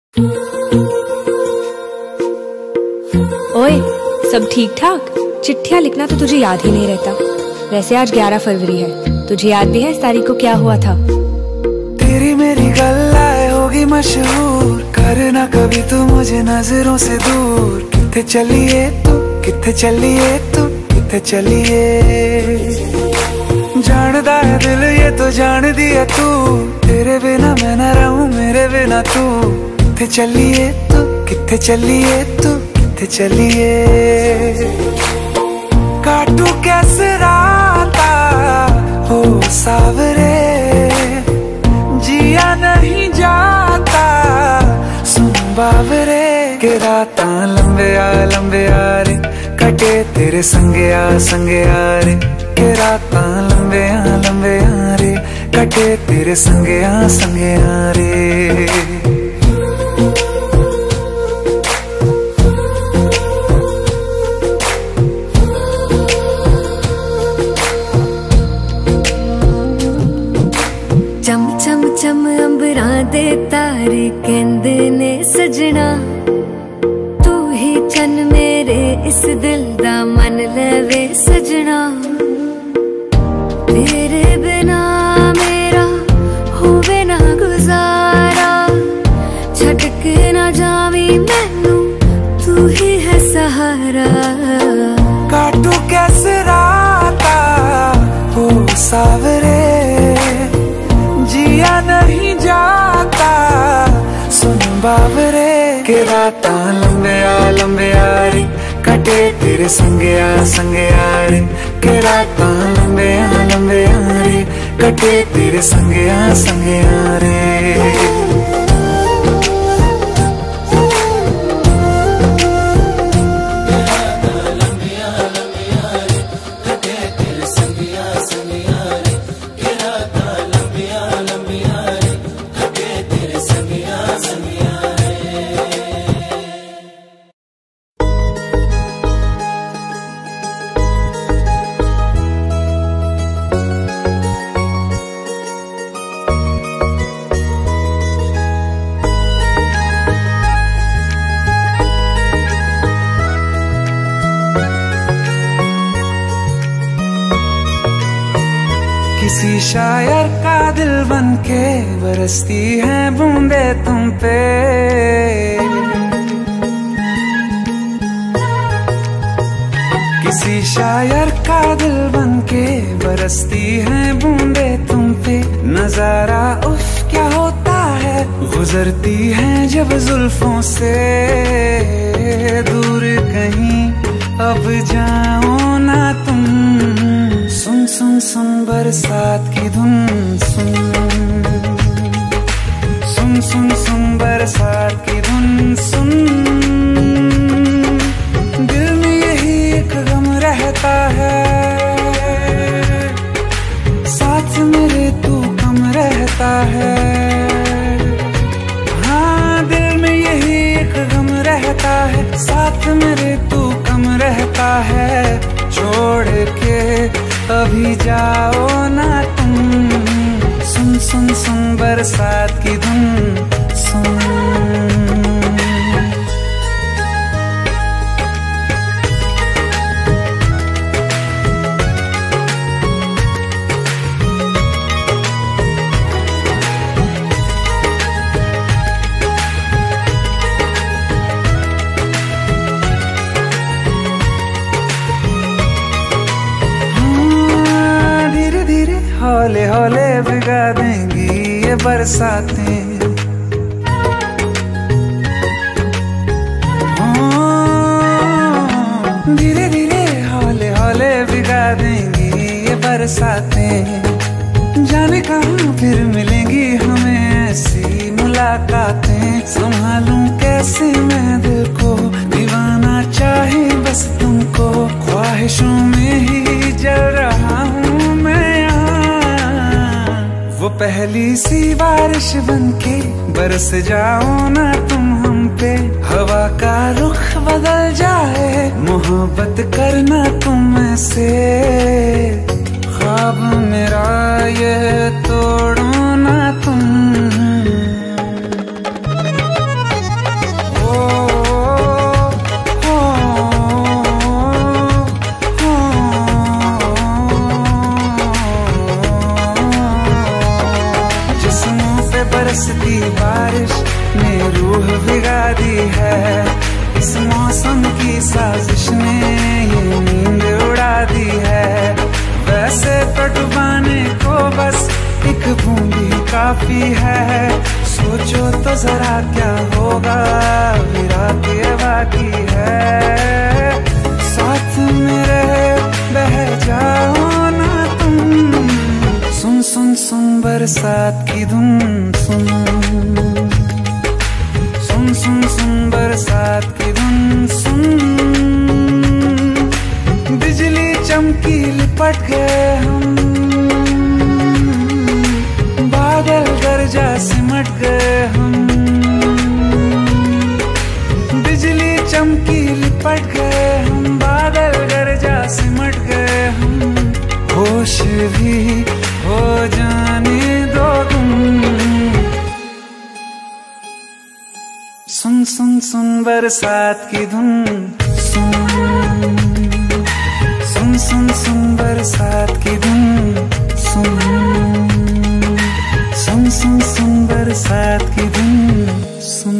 ओए, सब ठीक ठाक? चिट्ठियाँ लिखना तो तुझे याद ही नहीं रहता। वैसे आज 11 फरवरी है, तुझे याद भी है इस तारीख को क्या हुआ था? तेरी मेरी गल्लाए होगी मशहूर, करना कभी तू मुझे नजरों से दूर। किथे चलिए तू, किथे चलिए तू, किथे चलिए। जानदा है दिल ये तो जान दिया तू, तेरे बिना मैं न रहूं मेरे बिना तू। किथे चलिए तू, किथे चलिए तू, किथे चलिए। काटू कैसे राता हो सावरे, जिया नहीं जाता सुन बावरे। के राता लंबे आ रे, कटे तेरे संगे आ रे। के राता लंबे आ रे, कटे तेरे संगे आ रे। चम चम चम अंबरां दे तारे कहंदे ने सजना, तू ही चन मेरे इस दिल दा मन लवे सजना। तेरे बिना मेरा होवे ना गुजारा, छड़ के ना जावी मैनू तू ही है सहारा। काटू कैसे राता हो सावरे, जिया नहीं जाता सुन बावरे। के राता लंबे आ रे, कटे तेरे संगे आ रे। के राता लंबे आ रे, कटे तेरे संगे आ रे। किसी शायर का दिल बनके बरसती है बूंदे तुम पे। किसी शायर का दिल बनके बरसती है बूंदे तुम पे। नजारा उफ क्या होता है, गुजरती है जब जुल्फों से। दूर कहीं अब जाओ ना तुम, सुन सुन सुन बरसात की धुन सुन। सुन सुन सुन बरसात की धुन सुन। दिल में यही एक गम रहता है, साथ मेरे तू कम रहता है। हाँ दिल में यही एक गम रहता है, साथ मेरे तू कम रहता है। छोड़ के अभी जाओ ना तुम, सुन सुन सुन बरसात की धुन सुन। हौले हौले भिगा देंगी ये बरसातें। धीरे धीरे हौले हौले भिगा देंगी ये बरसातें। जाने कहाँ फिर मिलेंगी हमें ऐसी मुलाकातें। संभालूं कैसे मैं दिल को, दीवाना चाहे बस तुमको। ख्वाहिशों में ही जल रहा हूँ मैं यहाँ। वो पहली सी बारिश बनके बरस जाओ ना तुम हम पे। हवा का रुख बदल जाए, मोहब्बत करना तुम ऐसे। ख्वाब मेरा ये तोड़ो ना तुम। साजिश ने ये नींद उड़ा दी है। वैसे तो डुबाने को बस एक बूंदी काफी है। सोचो तो जरा क्या होगा, अभी रात ये बाकी है। साथ मेरे बह जाओ ना तुम, सुन सुन सुन बरसात की धुन सुन, सुन सुन सुन बरसात की धुन सुन। बिजली चमकी लिपट गए हम, बादल गरजा सिमट गए हम। बिजली चमकी लिपट गए हम, बादल गरजा सिमट गए हम। होश भी हो जाने दो तुम, सुन सुन सुन बरसात की धुन सुन, सुन सुन सुन बरसात की धुन सुन, सुन सुन सुन बरसात की धुन सुन।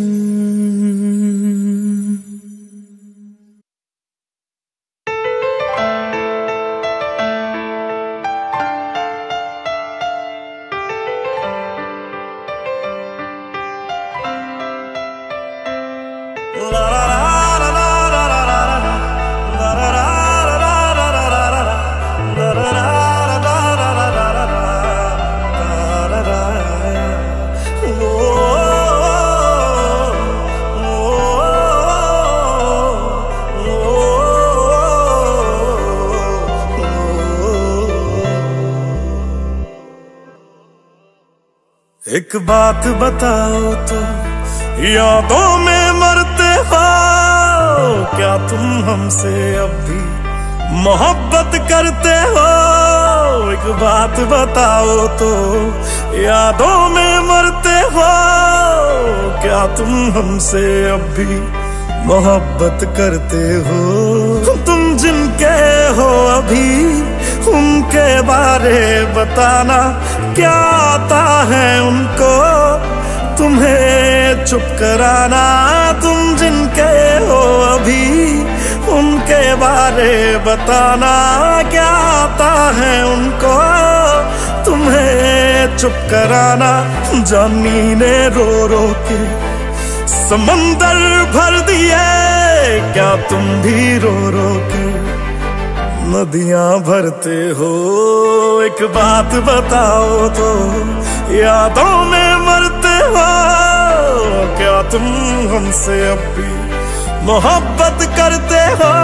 एक बात बताओ तो, यादों में मरते हो क्या तुम हमसे अब भी मोहब्बत करते हो? एक बात बताओ तो, यादों में मरते हो क्या तुम हमसे अब भी मोहब्बत करते हो? तुम जिनके हो अभी उनके बारे बताना, क्या आता है उनको तुम्हें चुप कराना? तुम जिनके हो अभी उनके बारे बताना, क्या आता है उनको तुम्हें चुप कराना? जानी ने रो रो के समंदर भर दिए, क्या तुम भी रो रो के नदियां भरते हो? एक बात बताओ तो, यादों में मरते हो क्या तुम हमसे अब भी मोहब्बत करते हो?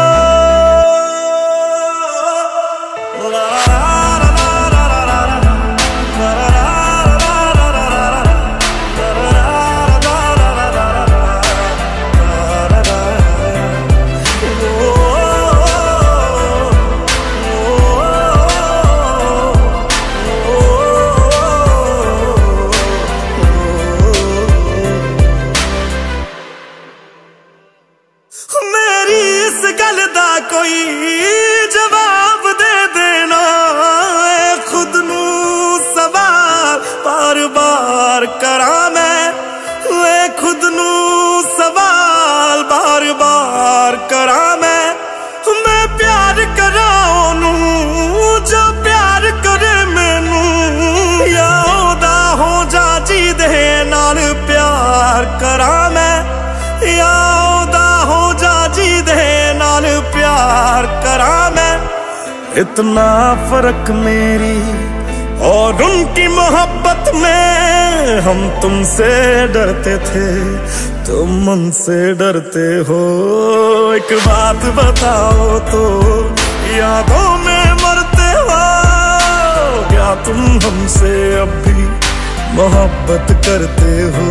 कोई जवाब दे देना, खुद नू सवाल बार बार करा मैं, खुद नू सवाल बार बार करा मैं प्यार करा ओनू जो प्यार करे मैनू, या ओदा हो जा जी दे नाल प्यार करा मैं, या ओदा हो जा जी दे नाल प्यार करा मैं। इतना फर्क मेरी और उनकी मोहब्बत में, हम तुमसे डरते थे तुम उनसे डरते हो। एक बात बताओ तो, यादों में मरते हो क्या तुम हमसे अब भी मोहब्बत करते हो?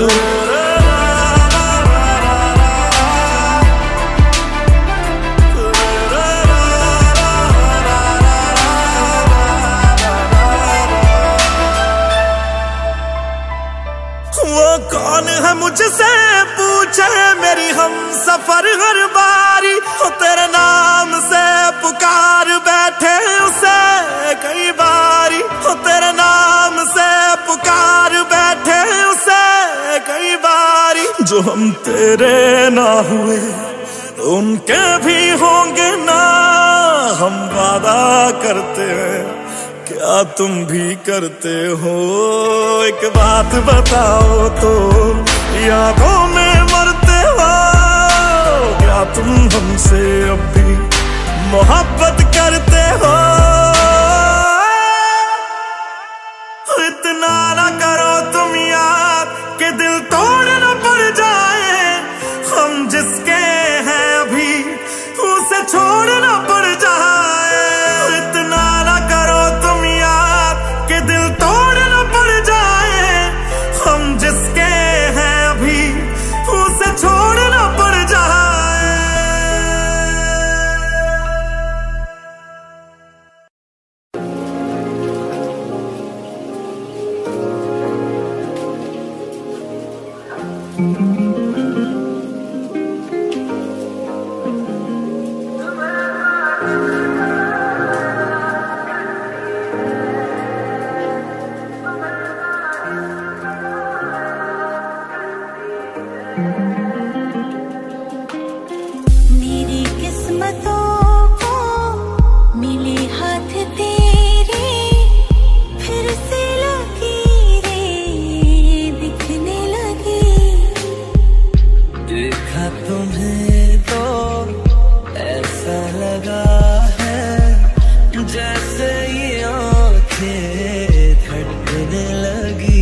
कौन है मुझसे पूछे मेरी हम सफर हर बारी, हो तेरे नाम से पुकार बैठे उसे कई बारी, हो तेरे नाम से पुकार बैठे उसे कई बारी। जो हम तेरे ना हुए उनके भी होंगे ना, हम वादा करते हैं, क्या तुम भी करते हो? एक बात बताओ तो, यादों में मरते हो, क्या तुम हमसे अब भी मोहब्बत करते हो? इतना ना करो तुम याद कि दिल तोड़ना पड़ जाए, हम जिसके हैं अभी उसे छोड़ना पड़ जाए। इतना ना करो तुम याद कि दिल तोड़ना पड़ जाए, हम जिसके हैं अभी उसे छोड़ना पड़ जाए। मेरी किस्मतों को मिले हाथ तेरे, फिर से लकीरें दिखने लगी। देखा तुम्हें तो ऐसा लगा है जैसे ये आंखें धड़कने लगी।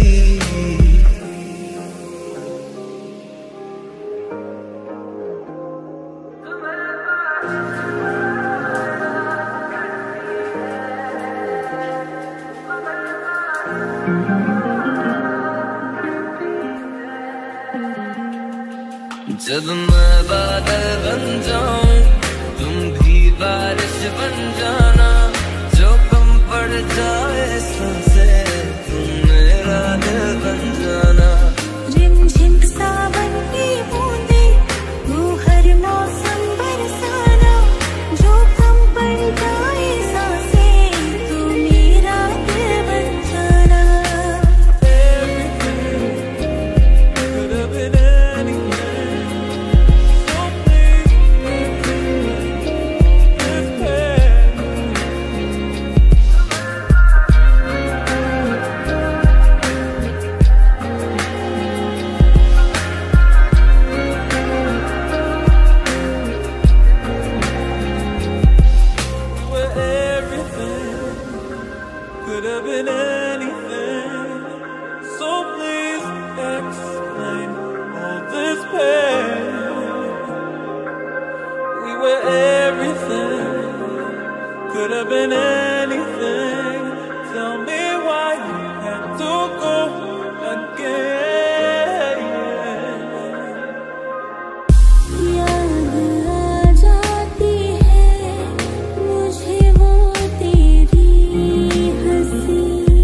जब मैं बादल बन जाऊं, तुम भी बारिश बन जाना, जो कम पड़ जाए सांसें, तुम मेरा दिल बन जाना। रिमझिम सावन की बूंदें, वो हर मौसम बरसाना, जो कम पड़ जाए सांसें, तू मेरा दिल बन जाना। Could have been anything, so please explain all this pain. We were everything, could have been anything. Tell me why you had to go again. याद आ जाती है मुझे वो तेरी हंसी,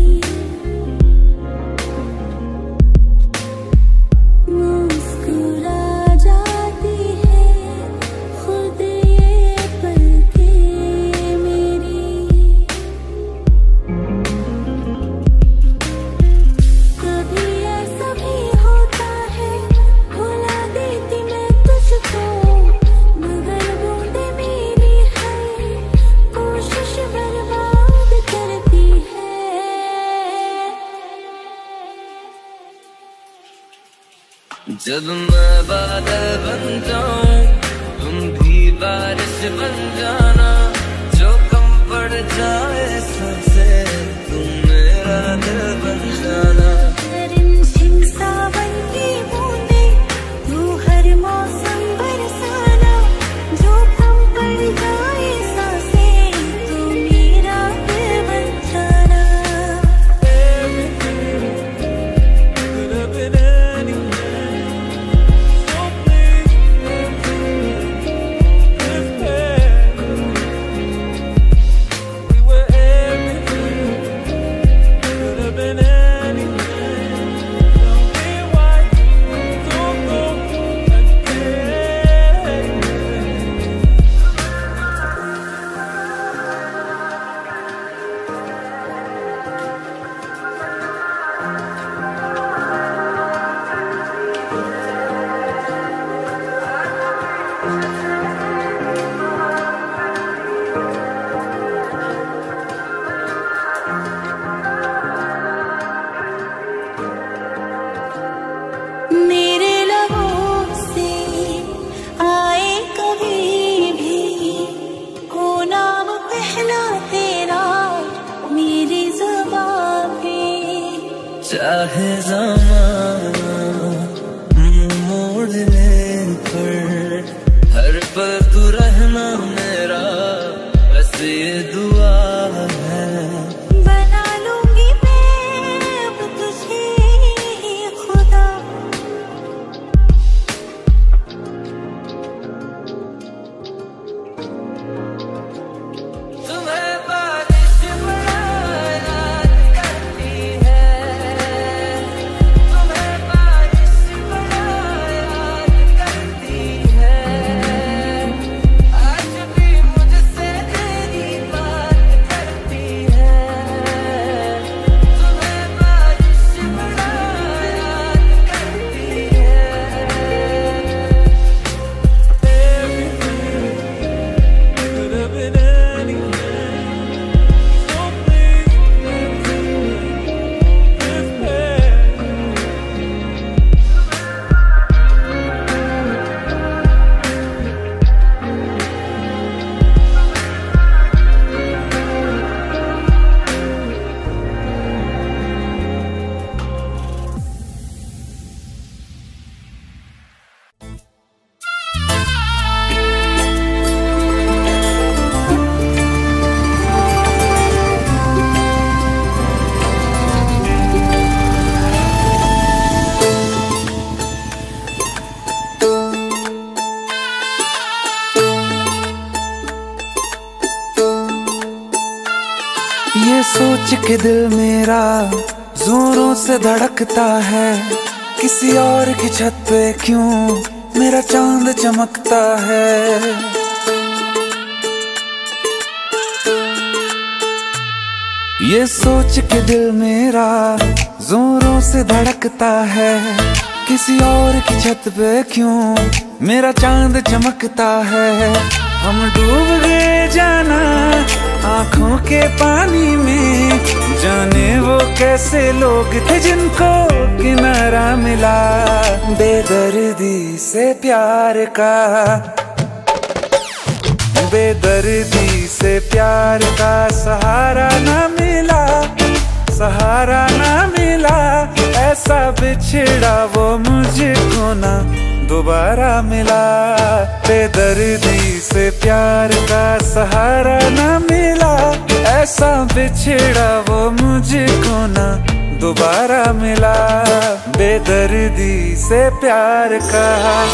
मुस्कुरा जाती है खुद ये पलकें मेरी। कभी ऐसा भी होता है, भुला देती मैं तुझको, मगर बूंदे मेरी है कोशिश बर्बाद करती है। जब मैं बादल बन जाऊं, तुम भी बारिश बन जाना, जो कम पड़ जाए सांसें, तुम मेरा दिल बन जाना। रिमझिम सावन की बूंदें, तू हर मौसम बरसाना, जो कम पड़ जाए सांसें, तू मेरा दिल बन जाना। Could have been anything, so please explain this pain. We were everything, could have been anything. चाहे ज़माना मुंह मोड़ ले पर हर पल तू रहना मेरा, बस ये दुआ है। बना लूंगी मैं अब तुझे खुदा, तुम्हें बारिश बड़ा याद करती है, तुम्हें बारिश बड़ा याद करती है। आज भी मुझसे तेरी बात करती है, तुम्हें बारिश बड़ा याद करती है। Could have been anything, so please this pain. ये सोच के दिल मेरा जोरों से धड़कता है, किसी और की छत पे क्यों मेरा चांद चमकता है। ये सोच के दिल मेरा जोरों से धड़कता है, किसी और की छत पे क्यों मेरा चांद चमकता है। हम डूब गए जाना आंखों के पानी में, जाने वो कैसे लोग थे जिनको किनारा मिला। बेदर्दी से प्यार का, बेदर्दी से प्यार का सहारा ना मिला, सहारा ना मिला। ऐसा बिछड़ा वो मुझको ना दोबारा मिला। बेदर्दी से प्यार का सहारा ना मिला, ऐसा बिछड़ा वो मुझको ना दोबारा मिला। बेदर्दी से प्यार का।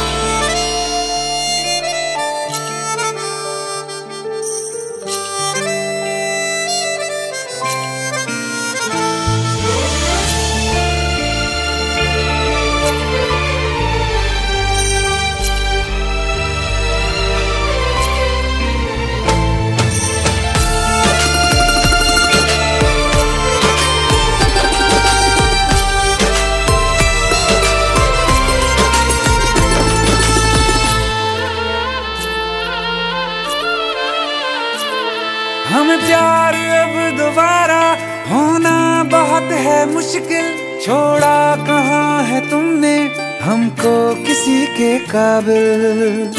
हम प्यार अब दोबारा होना बहुत है मुश्किल, छोड़ा कहाँ है तुमने हमको किसी के काबिल।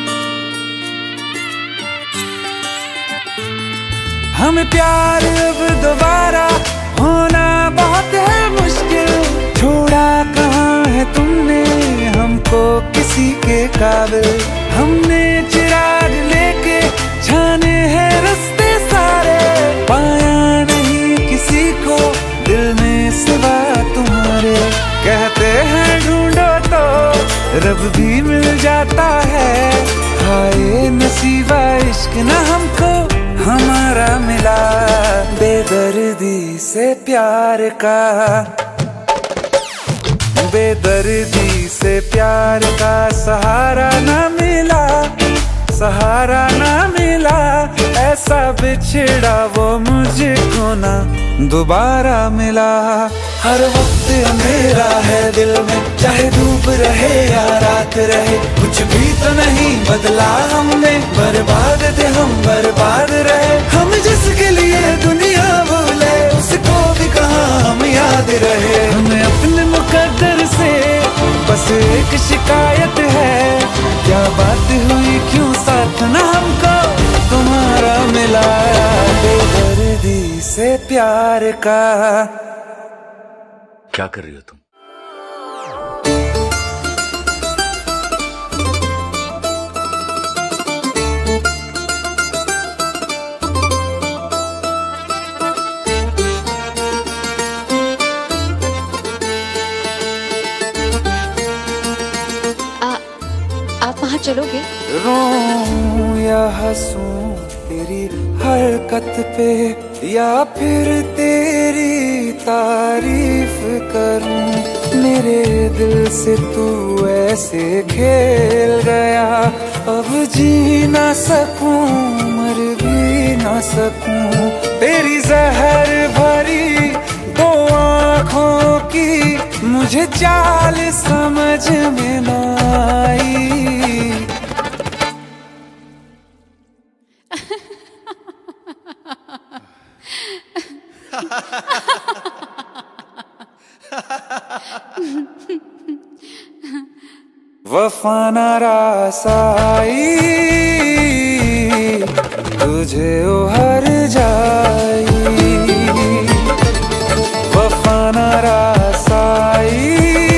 हम प्यार अब दोबारा होना बहुत है मुश्किल, छोड़ा कहाँ है तुमने हमको किसी के काबिल। हमने चिराग लेके छाने हैं रास्ते सारे, पाया नहीं किसी को दिल में सिवा तुम्हारे। कहते हैं ढूंढो तो रब भी मिल जाता है, हाय नसीबा इश्क न हमको हमारा मिला। बेदर्दी से प्यार का, बेदर्दी से प्यार का सहारा न मिला, सहारा ना मिला। ऐसा बिछड़ा वो मुझको ना दोबारा मिला। हर वक्त अंधेरा है दिल में, चाहे धूप रहे या रात रहे, कुछ भी तो नहीं बदला हमने। बर्बाद थे हम, बर्बाद रहे हम, जिसके लिए दुनिया भूले उसको भी कहाँ हम याद रहे। हमें अपने मुकद्दर से बस एक शिकायत है, क्या बात हुई क्यों साथ ना हमको तुम्हारा मिला। बेदर्दी से प्यार का। क्या कर रही हो तुम? आप वहाँ चलोगे? रोऊं या हंसूं तेरी हरकत पे, या फिर तेरी तारीफ करूं। मेरे दिल से तू ऐसे खेल गया, अब जी ना सकूं मर भी ना सकूं। तेरी जहर भरी दो आँखों की मुझे चाल समझ में ना आई। वफा न रास आई, तुझे उहर जाई। वफा न रास आई,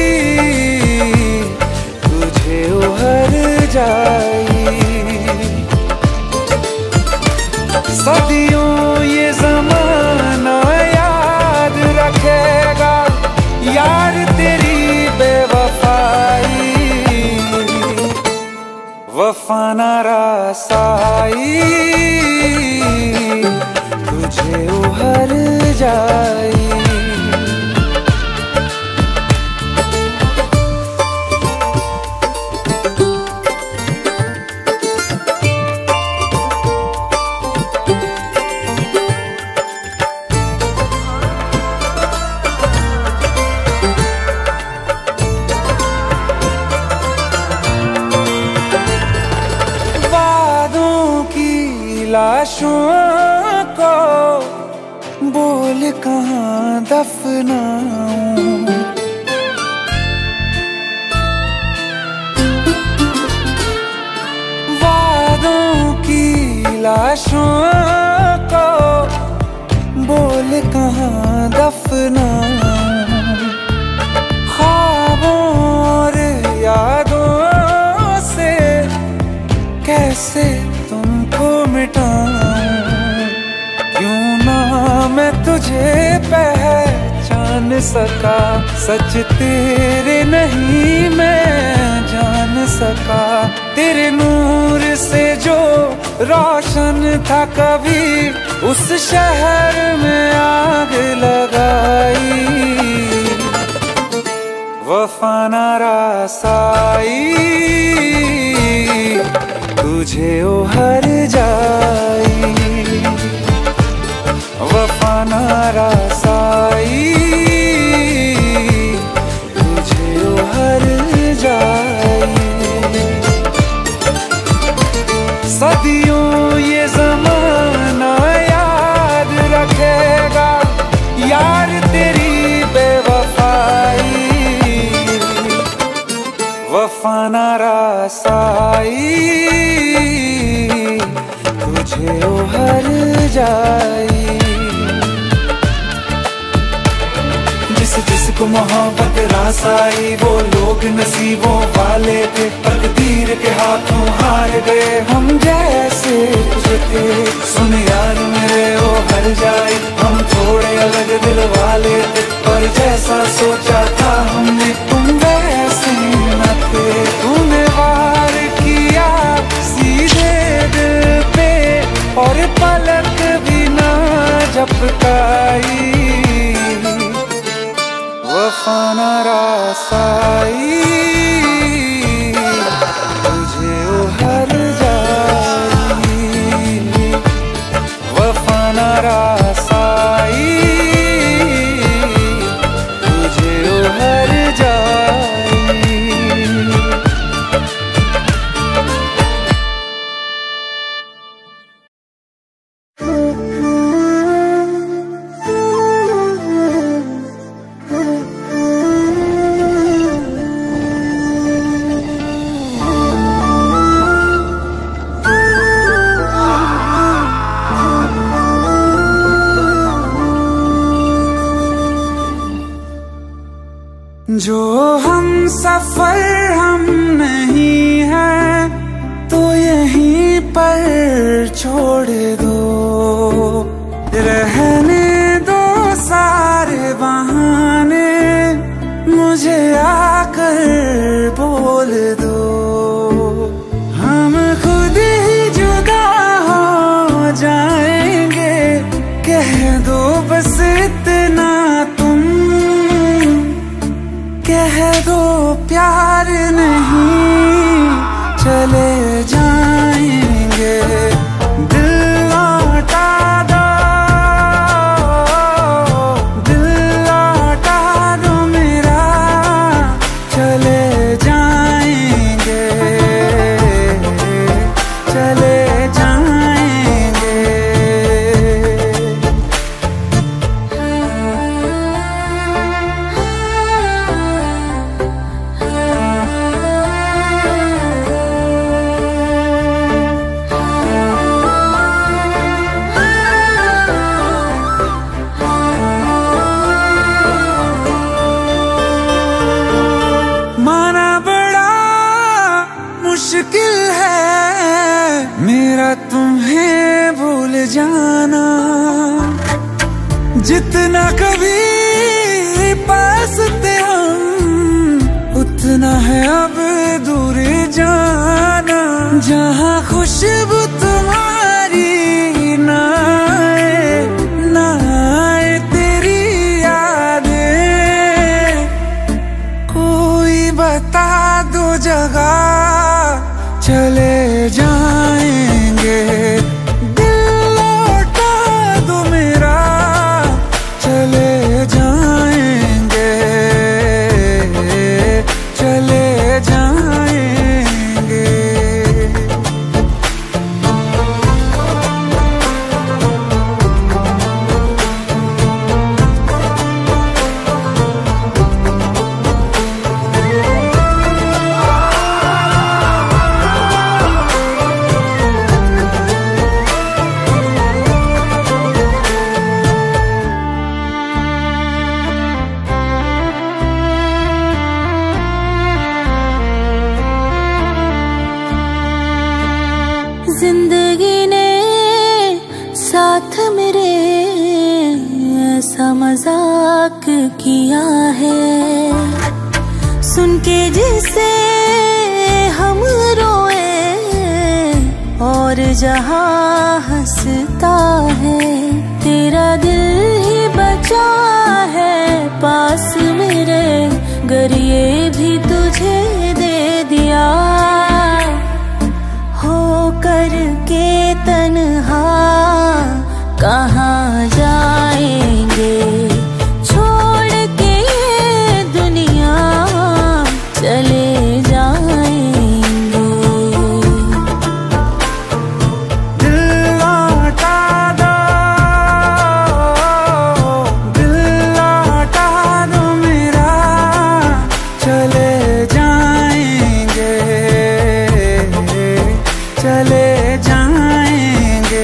तुझे उहर जाई। सदियों ये ज़माना याद रखेगा यार तेरी बेवफाई। वफा न रास आई, तुझे उहर जाई। लाशों को बोल कहाँ दफनाऊं। वादों की लाशों को बोल कहाँ दफनाऊं। ख्वाबों और यादों से कैसे तुमको मिटाऊं। क्यों ना मैं तुझे पहचान सका, सच तेरे नहीं मैं जान सका। तेरे नूर से जो रोशन था कभी, उस शहर में आग लगाई। वफा न रास आई, तुझे उहर जाई। वफा न रास आई, तुझे उहर जाई। सदियों ये ज़माना याद रखेगा यार तेरी बेवफाई। वफा न रास आई, तुझे उहर जाई। जिसको मोहब्बत रास आई, वो लोग नसीबों वाले थे। तकदीर के हाथों हार गए हम जैसे थे। सुन यार मेरे वो हर जाए, हम थोड़े अलग दिल वाले थे। पर जैसा सोचा था हमने तुम वैसे न थे। तूने वार किया सीधे दिल पे, और पलक भी ना झपकाई। वफा न रास आई, तुझे उहर जाई। वफा न रास आई, तुझे उहर जाई। छोड़ दो, रहने दो सारे बहाने, मुझे आकर बोल दो। हम खुद ही जुदा हो जाएंगे, कह दो बस इतना तुम, कह दो प्यार नहीं चले जाएंगे। दिल लौटा दो, दिल लौटा दो मेरा, चले जाएंगे, चले जाएंगे। माना बड़ा मुश्किल है मेरा तुम्हें भूल जाना, जितना कभी पास थे हम उतना है अब दूर जाना। जहाँ खुशबू तुम्हारी ना आए, ना आए तेरी यादें, कोई बता दो जगह चले जाएंगे। दिल लौटा दो मेरा, चले जाएंगे, चले जाएंगे। जिंदगी ने साथ मेरे ऐसा मजाक किया है, सुन के जिसे हम रोए और जहाँ हंसता है, तेरा दिल ही बचा है पास मेरे, गर ये भी तुझे दे दिया हो करके तन्हा कहाँ जाएंगे, छोड़ के ये दुनिया चले जाएंगे। दिल लौटा दो, दिल लौटा दो मेरा, चले जाएंगे, चले जाएंगे।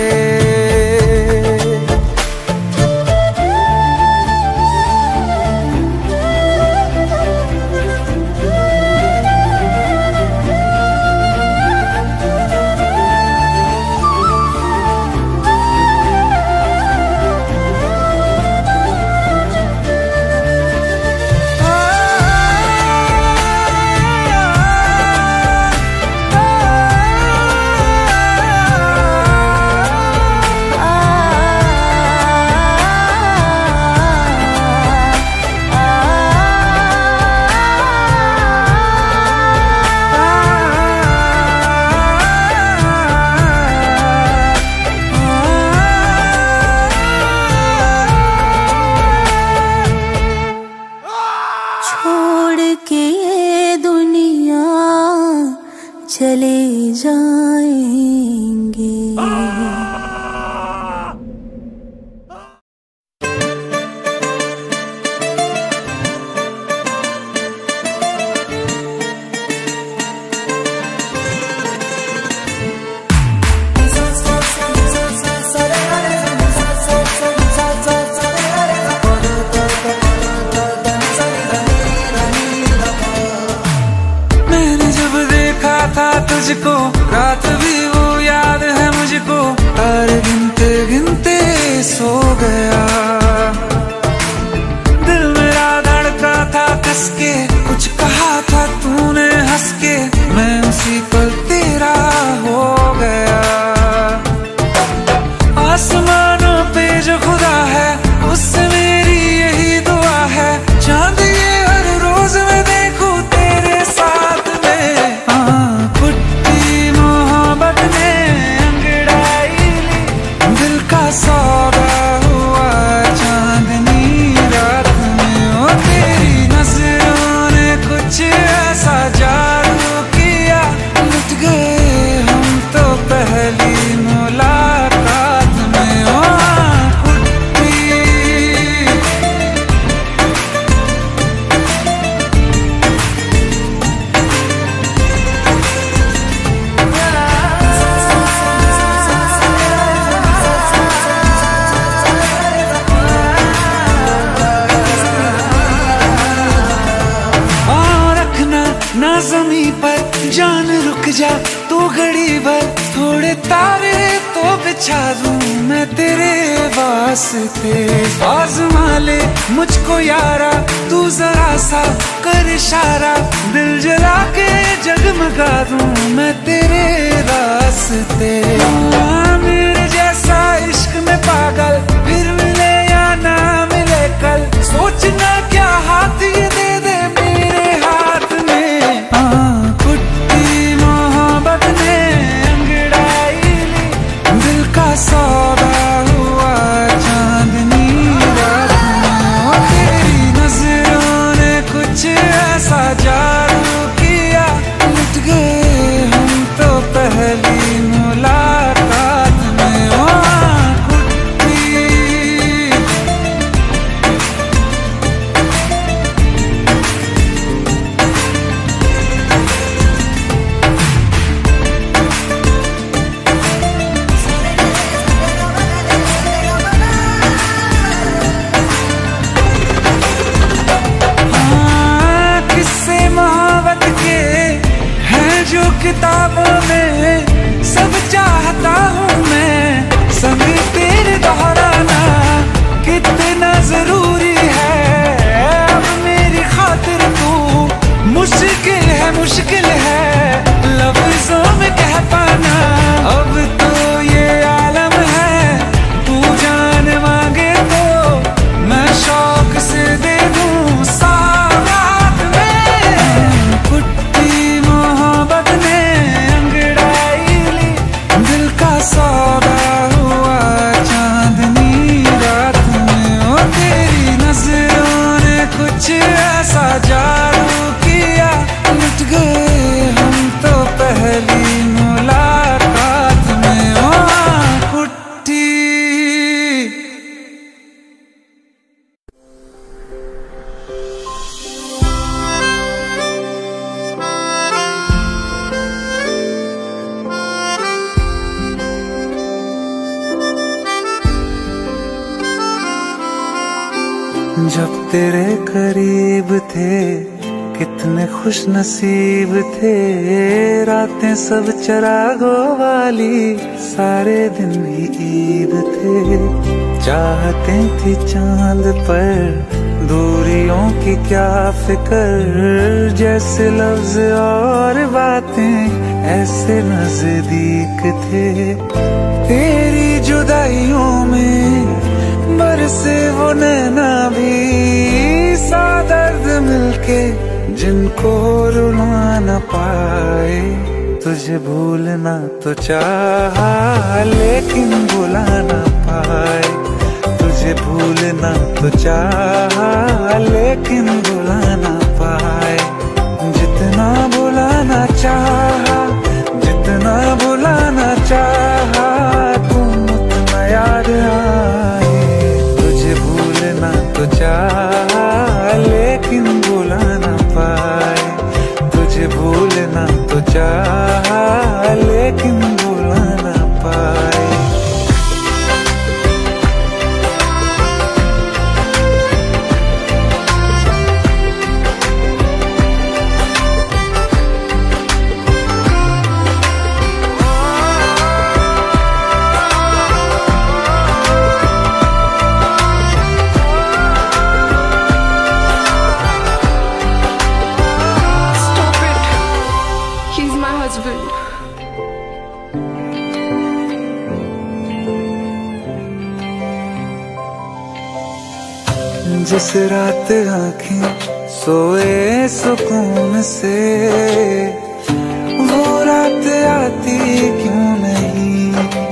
छोड़ के ये दुनिया चले जाएंगे। तुझको रात भी वो याद है मुझको, तारे गिनते गिनते सो गया। दिल मेरा धड़का था कस के, कुछ कहा था तूने हंस के, मैं उसी पल तेरा हो गया। आसमानों पे जो खुदा है, उससे मेरी यही दुआ है, चांद ये हर रोज मैं देखूं तेरे साथ में। पुट्टी मोहब्बत ने अंगड़ाई ली, दिल का सौदा हुआ चांदनी रात में। ओ तेरी नजरों ने कुछ ऐसा जादू किया, लुट गए हम तो पहली मुलाकात में। ओ ना ज़मीं पर जान रुक जा तू घड़ी भर, थोड़े तारे तो बिछा दूं मैं तेरे वास्ते। आज़मा ले मुझको यारा, तू जरा सा कर इशारा, दिल जला के जगमगा दूं मैं तेरे रास्ते। मेरे जैसा इश्क में पागल फिर मिले या ना मिले कल, सोचना क्या हाथ ये दे दे मेरे हाथ में। पुट्टी मोहब्बत ने अंगड़ाई ली, दिल का सौदा हुआ चांदनी रात में। तेरी नजरों ने कुछ ऐसा जादू किया, लुट गए हम तो पहली मुलाकात में। किताबों में सब चाहता हूँ मैं, संग तेरे दोहराना कितना जरूरी है। अब मेरी खातिर तू मुश्किल है लफ्जों में कह पाना। अब तो ये आलम है, तू जान मांगे तो मैं शौक से दे दूँ साथ में। पुट्टी मोहब्बत ने अंगड़ाई ली, दिल का सौदा हुआ चांदनी रात में। ओ तेरी नजरों ने कुछ ऐसा जादू किया, लुट गए हम तो पहली मुलाकात में। ओ पुट्टी जब तेरे करीब थे कितने खुश नसीब थे, रातें सब चरागों वाली, सारे दिन ही ईद थे। चाहते थी चांद पर दूरियों की क्या फिक्र, जैसे लफ्ज और बातें ऐसे नजदीक थे। तेरी जुदाइयों में बरसे वो नैना भी, सा दर्द मिलके जिनको रुला न पाए। तुझे भूलना तो चाहा लेकिन भुला न पाए, तुझे भूलना तो चाहा लेकिन भुला न पाए। जितना भुलाना चाहा, जितना भुलाना चाहा, तुम उतना याद आए। भूलना तो चाहा लेकिन भुला न पाए, तुझे भूलना तो चाहा लेकिन भुला न पाए। He's my husband. जिस रात आँखें सोए सुकून से, वो रात आती क्यों नहीं।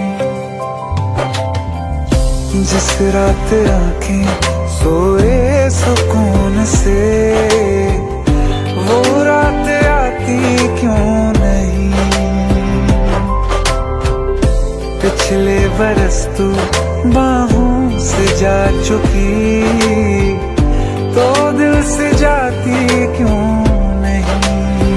जिस रात आँखें सोए सुकून से, वो रात आती क्यों नहीं। पिछले बरस तू बाहों से जा चुकी, तो दिल से जाती क्यों नहीं।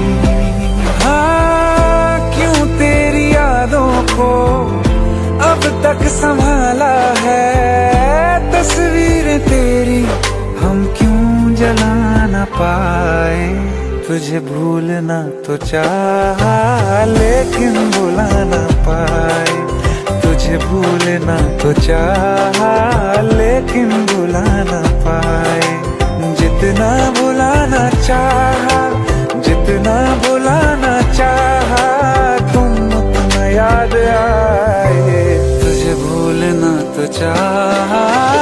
हाँ, क्यों तेरी यादों को अब तक संभाला है, तस्वीरें तेरी हम क्यों जला ना पाए। तुझे भूलना तो चाहा लेकिन भुला ना पाए। तुझे भूलना तो चाहा लेकिन भुला ना पाए। जितना भुलाना चाहा, जितना भुलाना चाहा, तुम उतना याद आए। तुझे भूलना तो चाहा,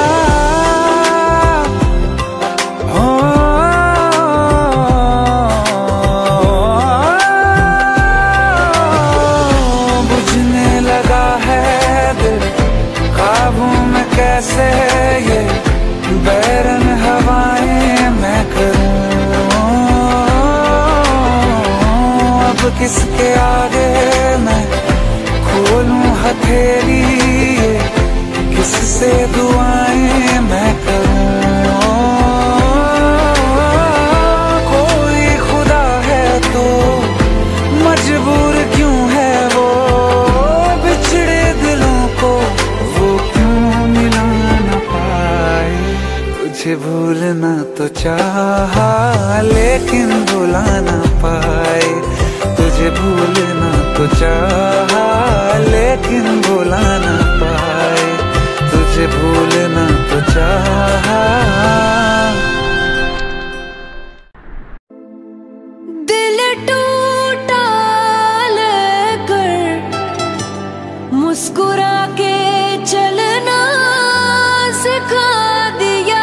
बुझने लगा है दिल ख्वाबों में कैसे ये बैरन हवाएं मैं करूं। अब किसके आगे मैं खोलूं हथेली, किससे दुआएं मैं करूं। कोई खुदा है तो मजबूर क्यों है वो, बिछड़े दिलों को वो क्यों मिला ना पाए। तुझे भूलना तो चाहा लेकिन भुला ना पाए। तुझे भूलना तो चाहा लेकिन भुला ना पाए। तुझे भूलना तो चाहा। दिल टूटा लेकर मुस्कुरा के चलना सिखा दिया।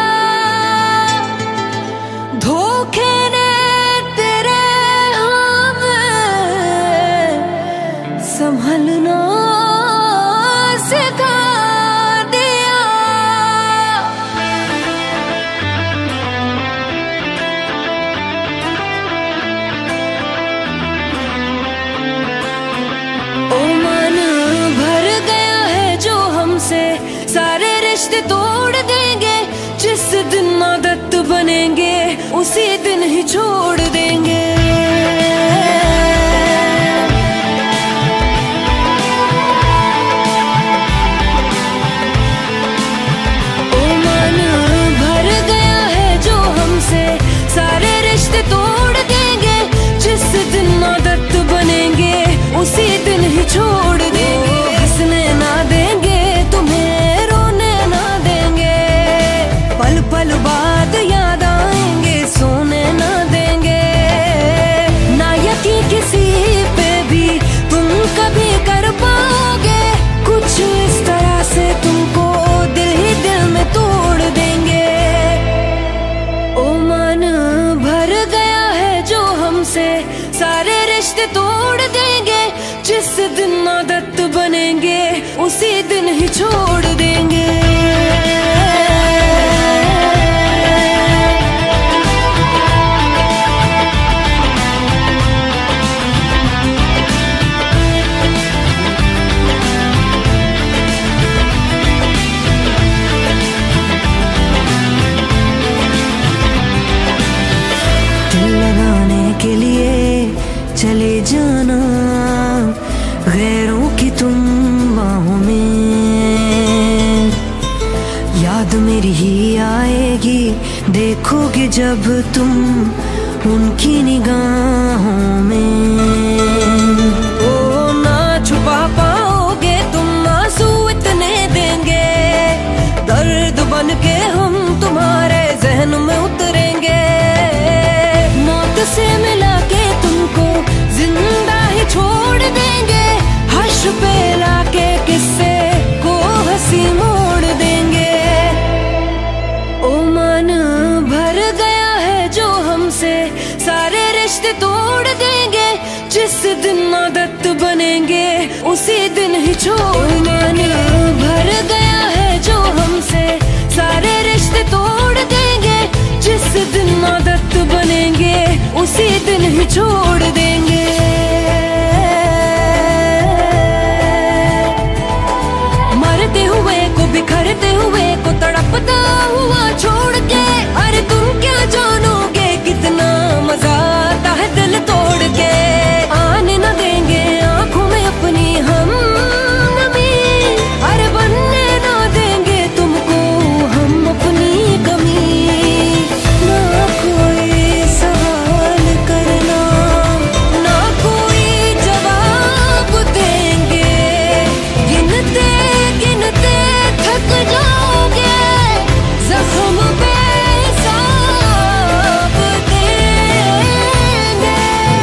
धोखे ने तेरे हमें संभलना सिखा दिया। ओ मन भर गया है जो हमसे, सारे रिश्ते तोड़ देंगे। जिस दिन आदत बनेंगे उसी दिन ही छोड़ देंगे। ओ मन भर गया है जो हमसे, सारे रिश्ते तोड़ देंगे। जिस दिन आदत बनेंगे उसी दिन ही छोड़ देंगे। हंसने ना देंगे तुम्हें, रोने ना देंगे। पल पल बाद याद आएंगे, सोने ना देंगे। ना यकीन किसी पे भी तुम कभी कर पाओगे। कुछ इस तरह से तुमको दिल ही दिल में तोड़ देंगे। ओ मन भर गया है जो हमसे, सारे रिश्ते तोड़ देंगे। जिस दिन आदत बनेंगे उसी दिन ही छोड़ देंगे। दिल लगाने के लिए चले जाना गैरों की तुम बाहों में। याद मेरी ही आएगी देखोगे जब तुम उनकी निगाहों में। ओ ना छुपा पाओगे तुम, आंसू इतने देंगे। दर्द बन के हम तुम्हारे जहन में उतरेंगे। मौत से मिला के तुमको जिंदा बनेंगे उसी दिन ही छोड़ने भर गया है जो हमसे सारे रिश्ते तोड़ देंगे जिस दिन आदत बनेंगे उसी दिन ही छोड़ देंगे मरते हुए को बिखरते हुए को तड़पता हुआ छोड़ के अरे तुम क्या जानोगे कितना मजा आता है दिल तोड़ के आने न देंगे आंखों में अपनी हम नमी अरे बनने ना देंगे तुमको हम अपनी कमी ना कोई सवाल करना ना कोई जवाब देंगे गिनते गिनते थक जाओगे जख्म पे हिसाब देंगे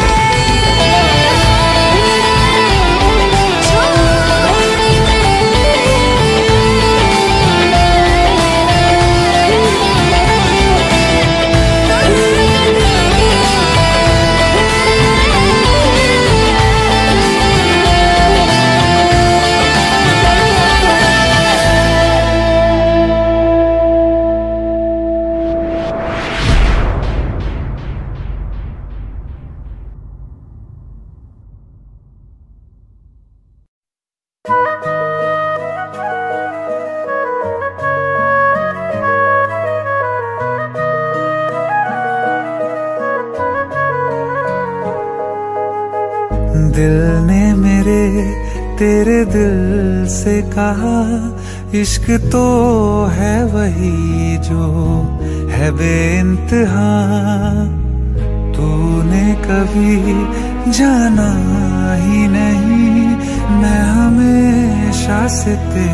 दिल ने मेरे तेरे दिल से कहा इश्क तो है वही जो है बेइंतहा तूने कभी जाना ही नहीं मैं हमेशा से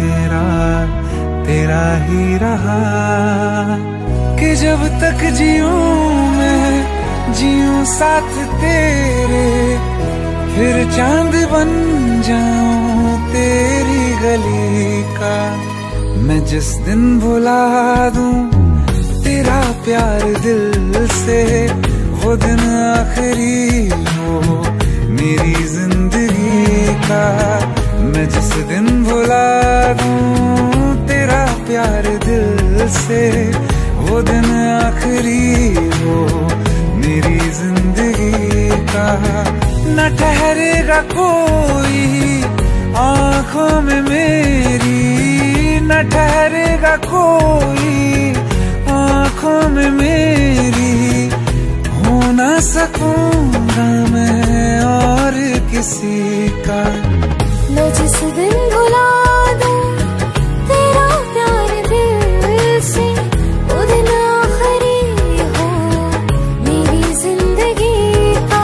तेरा ही रहा कि जब तक जीऊं मैं जीऊं साथ तेरे फिर चांद बन जाऊं तेरी गली का मैं जिस दिन भुला दूं तेरा प्यार दिल से वो दिन आखिरी हो मेरी जिंदगी का मैं जिस दिन भुला दूं तेरा प्यार दिल से वो दिन आखिरी हो मेरी जिंदगी का न ठहरेगा कोई आँखों में मेरी न ठहरेगा कोई आँखों में मेरी हो ना सकूंगा मैं और किसी का मैं जिस दिन भुला दूं तेरा प्यार दिल से वो दिन आखिरी हो मेरी जिंदगी का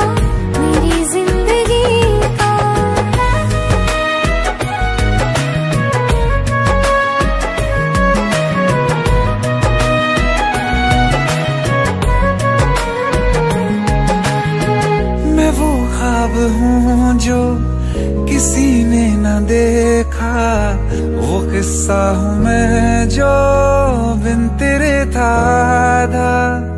मैं वो ख्वाब हूँ जो किसी ने न देखा वो किस्सा हूँ मैं जो बिन तेरे था आधा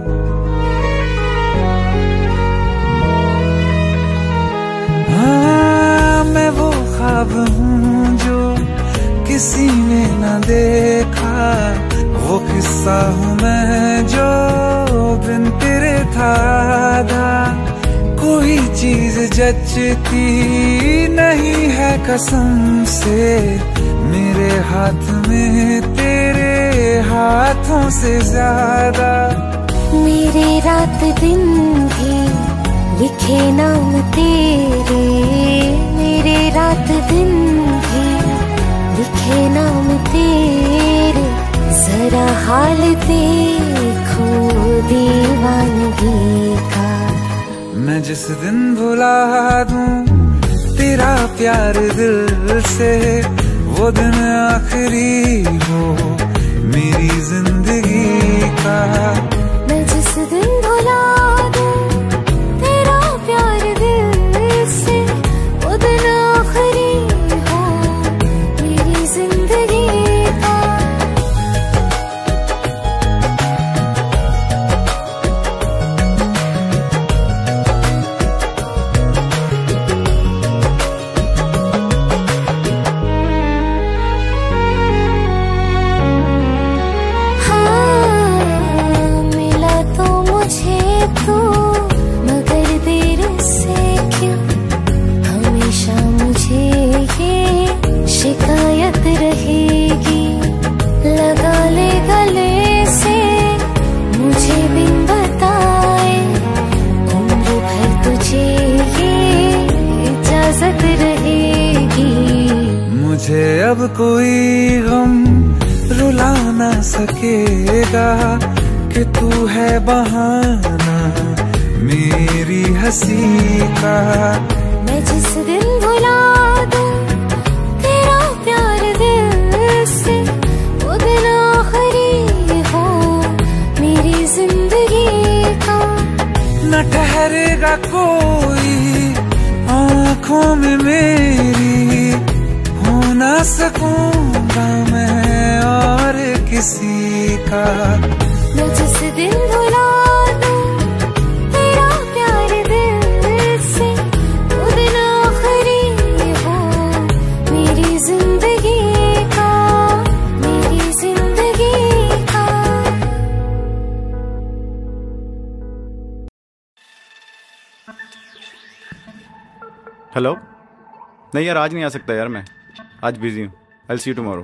हाँ मैं वो ख्वाब हूँ जो किसी ने न देखा वो किस्सा हूँ मैं जो बिन तेरे था आधा कोई चीज जचती नहीं है कसम से मेरे हाथ में तेरे हाथों से ज्यादा मेरे रात दिन भी लिखे नाम तेरे मेरे रात दिन भी लिखे नाम तेरे जरा हाल देखो दीवानगी का मैं जिस दिन भुला दूं तेरा प्यार दिल से वो दिन आखिरी हो मेरी जिंदगी का मैं जिस दिन भुला दूं तेरा प्यार दिल से वो दिन आखिरी हो मेरी जिंदगी का मुझे अब कोई गम रुला ना सकेगा कि तू है बहाना मेरी हंसी का। मैं जिस दिन भुला दूं तेरा प्यार दिल से, वो दिन आखिरी हो मेरी जिंदगी का। न ठहरेगा कोई आँखों में मेरी, हो ना सकूंगा मैं और किसी का। मैं जिस दिन भुला दूं तेरा प्यार दिल से, वो दिन आखिरी हो मेरी जिंदगी का, मेरी जिंदगी का। हेलो, नहीं यार आज नहीं आ सकता यार, मैं आज बिजी हूँ। I will see you tomorrow.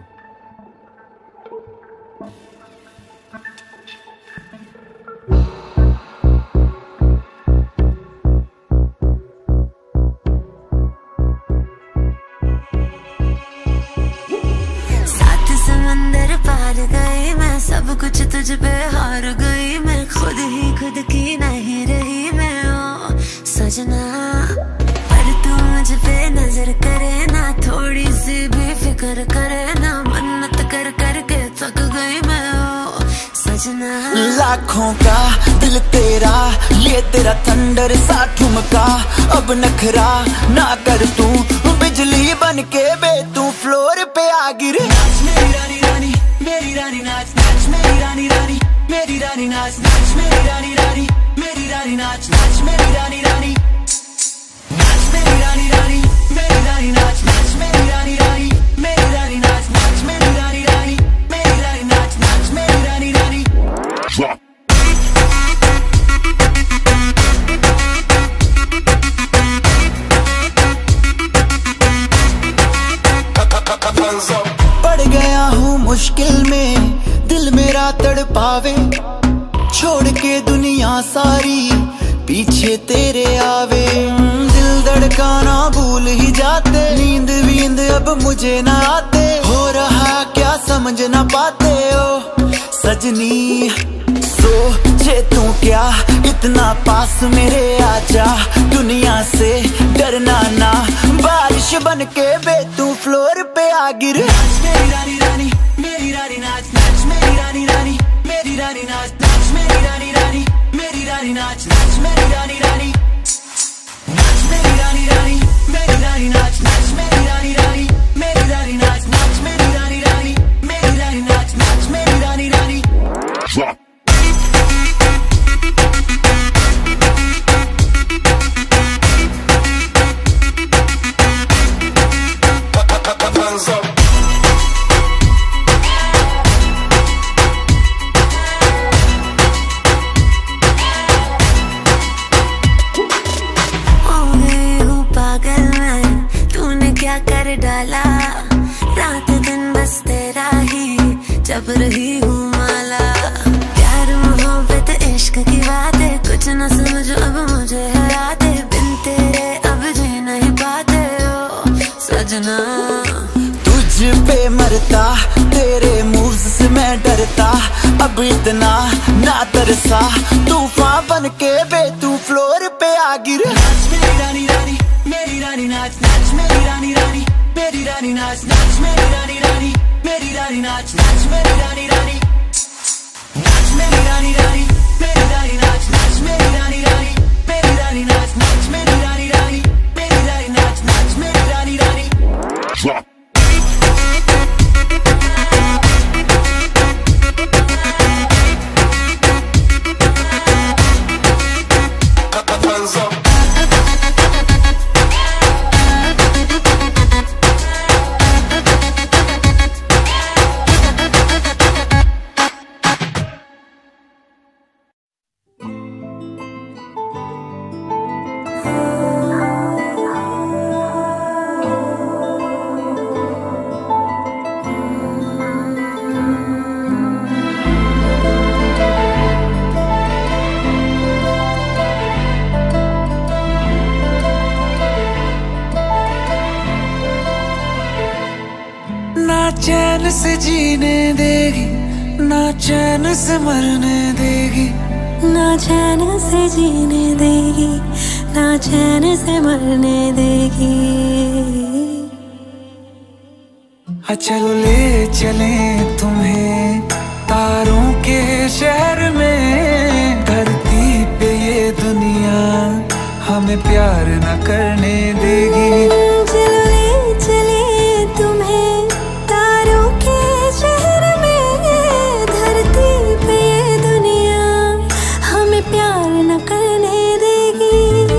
सात समंदर पार गई मैं, सब कुछ तुझ पे हार गई मैं, खुद ही खुद की नहीं रही मैं ओ सजना। पर तू मुझ पे नजर करे ना, थोड़ी सी भी फिक्र करे ना, मन्नत कर करके थक गई मैं ओ सजना। लाखों का दिल तेरा, ये तेरा थंडर सा ठुमका, अब नखरा ना कर तू, बिजली बन के बे तू फ्लोर पे आ गिर। नाच मेरी रानी रानी, मेरी रानी नाच नाच मेरी रानी रानी, मेरी रानी नाच नाच मेरी रानी रानी, मेरी रानी नाच नाच मेरी रानी रानी, नाच मेरी रानी रानी, मेरी रानी नाच नाच मेरी रानी रानी, मेरी रानी नाच नाच मेरी रानी रानी, मेरी रानी नाच नाच मेरी रानी रानी। पड़ गया हूँ मुश्किल में, दिल मेरा तड़पावे, छोड़ के दुनिया सारी पीछे तेरे आवे। दिल धड़काना भूल ही जाते, नींद वींद अब मुझे ना आते, हो रहा क्या समझ ना पाते ओ सजनी। सोचे तू क्या इतना पास मेरे आजा, दुनिया से डरना ना, बारिश बन के बे तू फ्लोर पे आ गिर। नाच मेरी रानी रानी, मेरी रानी नाच नाच मेरी रानी रानी, मेरी रानी नाच नाच मेरी रानी रानी, मेरी रानी नाच नाच मेरी रानी रानी, नाच मेरी रानी रानी, मेरी रानी नाच नाच मेरी रानी रानी, मेरी रानी नाच नाच मेरी रानी रानी, मेरी रानी नाच नाच मेरी रानी रानी। कर डाला रात दिन बस तेरा ही जब रही हूँ माला, प्यार मोहब्बत इश्क की बातें कुछ न समझ अब मुझे हराते, बिन तेरे अब जी नहीं पाते ओ सजना। तुझ पे मरता तेरे मूव्स से मैं डरता, अब इतना ना तरसा, तूफान बन के बे तू फ्लोर पे आ गिर। नाच मेरी रानी रानी, मेरी रानी नाच नाच मेरी रानी रानी, मेरी रानी नाच नाच मेरी रानी रानी, मेरी रानी नाच नाच मेरी रानी रानी, नाच मेरी रानी रानी, मेरी रानी नाच नाच मेरी रानी रानी, मेरी रानी नाच नाच मेरी रानी रानी, मेरी रानी नाच नाच मेरी रानी रानी। चैन से जीने देगी, ना चैन से मरने देगी, ना चैन से जीने देगी, ना चैन से मरने देगी। चलो ले चले तुम्हें तारों के शहर में, धरती पे ये दुनिया हमें प्यार न करने देगी। चलो ले चले तुम्हें तारों के शहर में, धरती पे ये दुनिया हमें प्यार न करने देगी।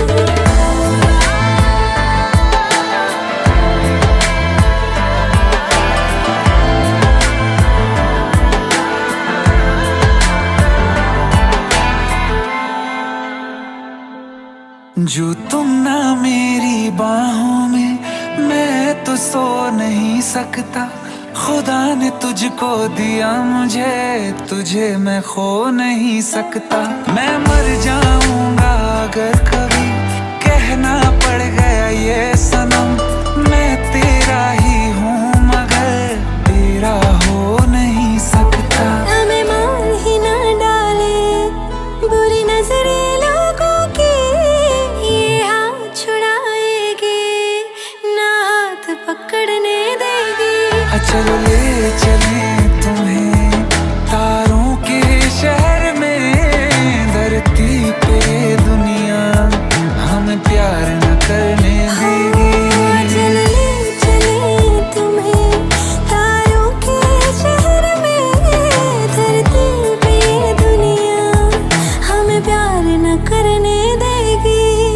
जो तुम ना मेरी बाहों में, मैं तो सो नहीं सकता। खुदा ने तुझको दिया मुझे, तुझे मैं खो नहीं सकता। मैं मर जाऊंगा अगर कभी कहना पड़ गया ये सनम, मैं तेरा ही हूँ मगर तेरा हो नहीं सकता। हमें मार ही ना डाले बुरी नजरें लोगों की, ये हाथ छुड़ाएगी ना हाथ पकड़ने देगी। चलो ले चले तुम्हें तारों के शहर में, धरती पे दुनिया हमें प्यार न करने देगी। चलो ले चले तुम्हें तारों के शहर में, धरती पे दुनिया हमें प्यार न करने देगी।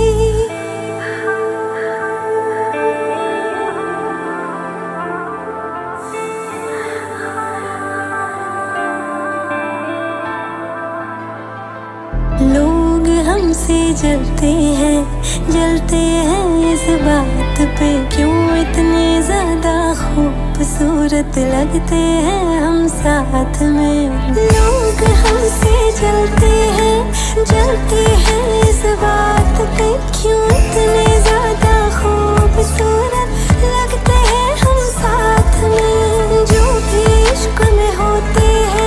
लोग हमसे जलते हैं इस बात पे, क्यों इतने ज्यादा खूबसूरत लगते हैं हम साथ में। लोग हमसे जलते हैं इस बात पे, क्यों इतने ज्यादा खूबसूरत लगते हैं हम साथ में। जो भी इश्क में होते हैं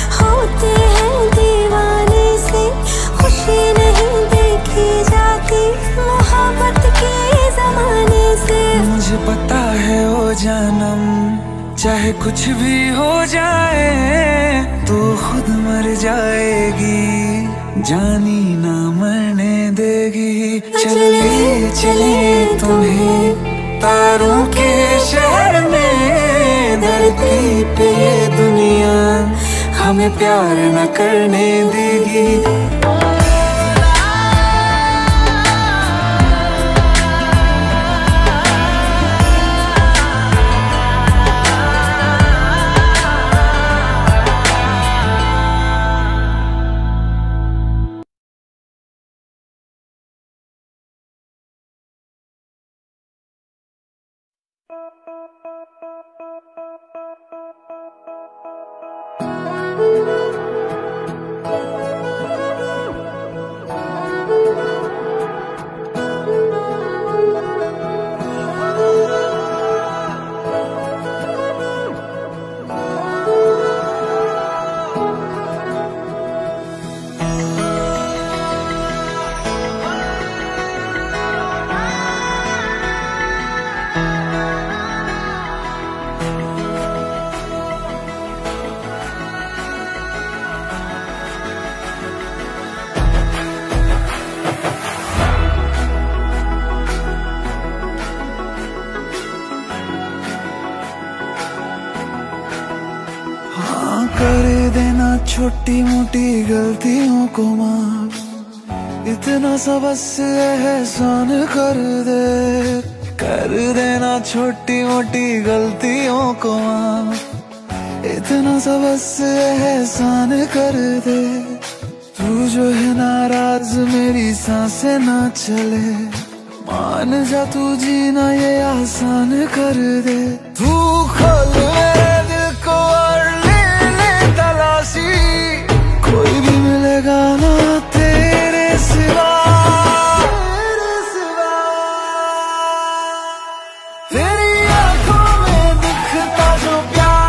दीवाने से, खुशी नहीं देखी जाती मोहब्बत के जमाने से। मुझे पता है ओ जानम, चाहे कुछ भी हो जाए तू खुद मर जाएगी, जानी ना मरने देगी। चलो ले चले तुम्हें तारों के शहर में, धरती पे ये दुनिया हमें प्यार न करने देगी। कर देना छोटी मोटी गलतियों को माफ, इतना सा बस एहसान कर दे। कर देना छोटी मोटी गलतियों को माफ, इतना सा बस एहसान कर दे। तू जो है नाराज मेरी सांसें ना चले, मान जा तू जीना ये आसान कर दे। तू खोल मेरे दिल को और ले ले तलाशी, कोई भी मिलेगा ना तेरे सिवा। तेरी आंखों में दिखता जो प्यार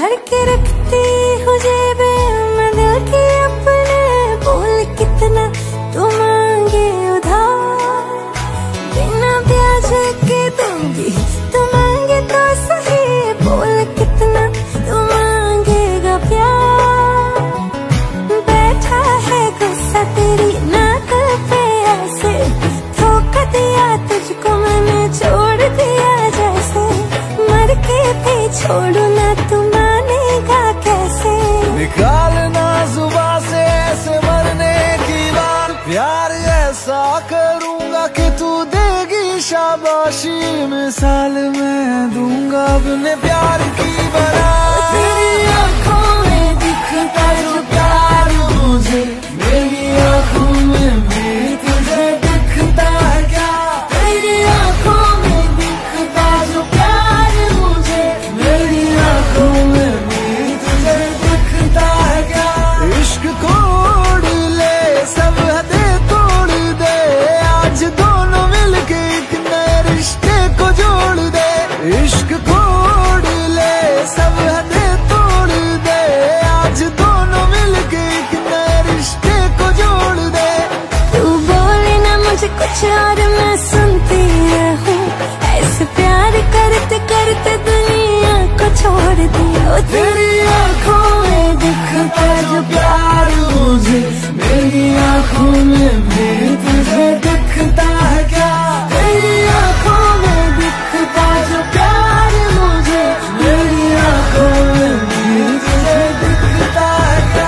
भर के रखती हूँ जेबे मैं दिल की अपने, बोल कितना तू मांगे उधार, बिना ब्याज के दूंगी तू मांगे तो सही, बोल कितना तू मांगेगा प्यार। बैठा है गुस्सा तेरी नाक पे ऐसे, धोखा दिया तुझको मैंने छोड़ दिया जैसे, मर के भी छोड़ू ना तू मानेगा कैसे। निकालना जुबान से ऐसे मरने की बात, प्यार ऐसा करूंगा कि तू देगी शाबाशी, मिसाल मैं दूंगा अपने प्यार की बारात। तेरी आँखों में दिखता जो प्यार मुझे, मेरी आँखों में भी तुझे दिखता है क्या। तेरी आँखों में दिखता जो प्यार मुझे, मेरी आँखों में भी तुझे दिखता है क्या। इश्क कोड़ ले सब हदे तोड़ दे, आज दोनों मिलके एक नए रिश्ते को जोड़ दे। इश्क कोड़ ले सब हदे तोड़ दे, आज दोनों मिलके एक नए रिश्ते को जोड़ दे। तू बोले ना मुझे कुछ और मैं सुनती रहूं, ऐसे प्यार करते करते दुनिया को छोड़ दिया। तेरी आँखों में दिखता जो प्यार मुझे, मेरी आँखों में भी तुझे दिखता है क्या। तेरी आँखों में दिखता जो प्यार मुझे, मेरी आँखों में भी तुझे दिखता है क्या।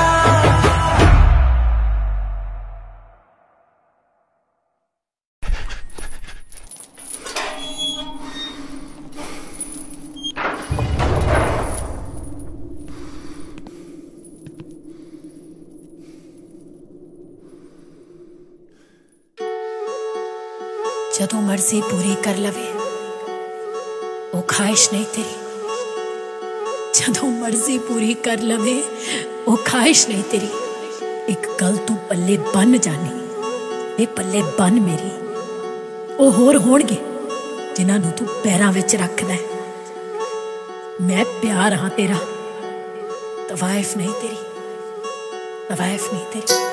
जदों मर्जी पूरी कर लवे वो ख्वाहिश नहीं तेरी, जदों मर्जी पूरी कर लवे वो ख्वाहिश नहीं तेरी। एक गल तू पल्ले बन जानी, वे पल्ले बन मेरी, वो होर होणगे जिन्हां नूं तू पैरां विच रखदा है। मैं प्यार हाँ तेरा, तवाइफ नहीं तेरी, तवाइफ नहीं तेरी।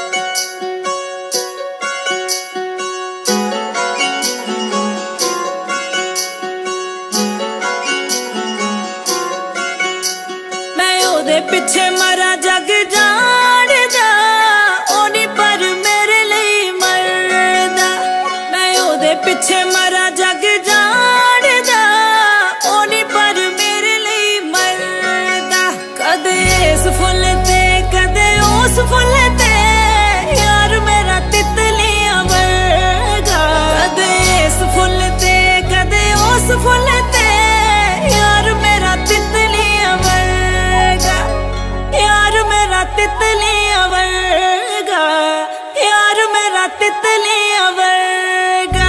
पिछे मरा जग जाणदा, ओनी पर मेरे लिए मरदा। मैं ओदे पिछे मरा जग जाणदा, ओनी पर मेरे लिए मरदा। कदे इस फुल ते कदे उस फुल ते, यार मेरा तितलियां वर्गा। कदे इस फुल ते कदे उस फुल ते, यार मेरा तितलियां वर्गा, यार मेरा तितलियां वर्गा, यार मेरा तितलियां वर्गा।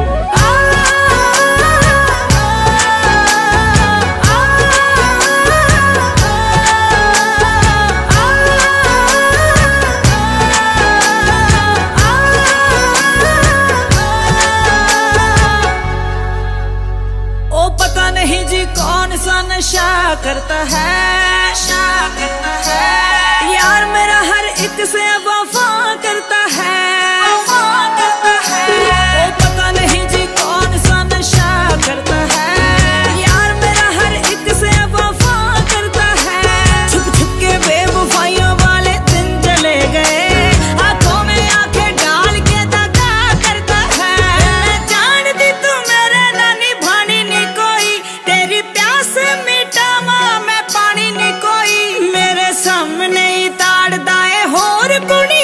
ओ पता नहीं जी कौन सा नशा करता है, नशा करता है। यार मेरा हर एक से वफा करता है, वफा करता है। ओ पता नहीं जी कौन सा नशा करता है, यार मेरा हर एक से वफा करता है। छुप छुप के बेवफाइयों वाले दिन चले गए, आंखों में आंखें डाल के दगा करता है। मैं जानती तू मेरे ना निभानी नहीं कोई, तेरी प्यास मिटावा मैं पानी नहीं कोई। मेरे सामने ही ताड़दा है होर कुड़ी,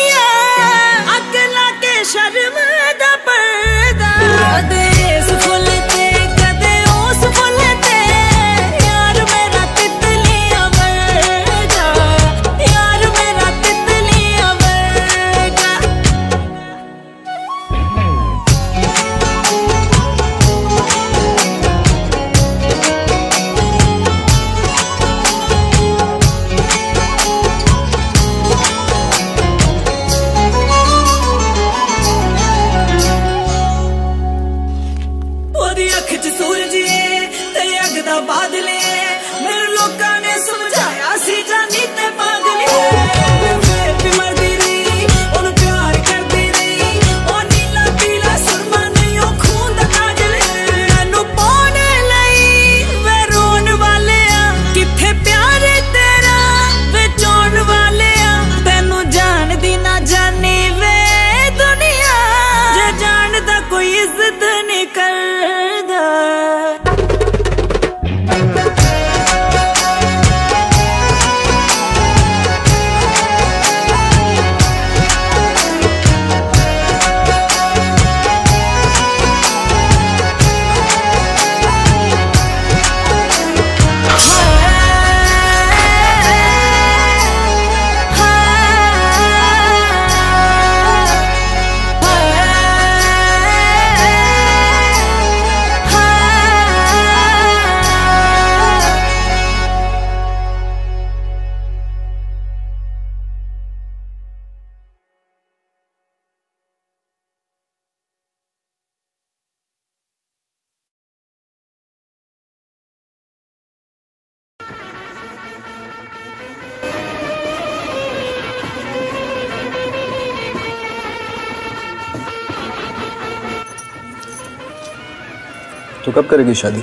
तो कब करेगी शादी?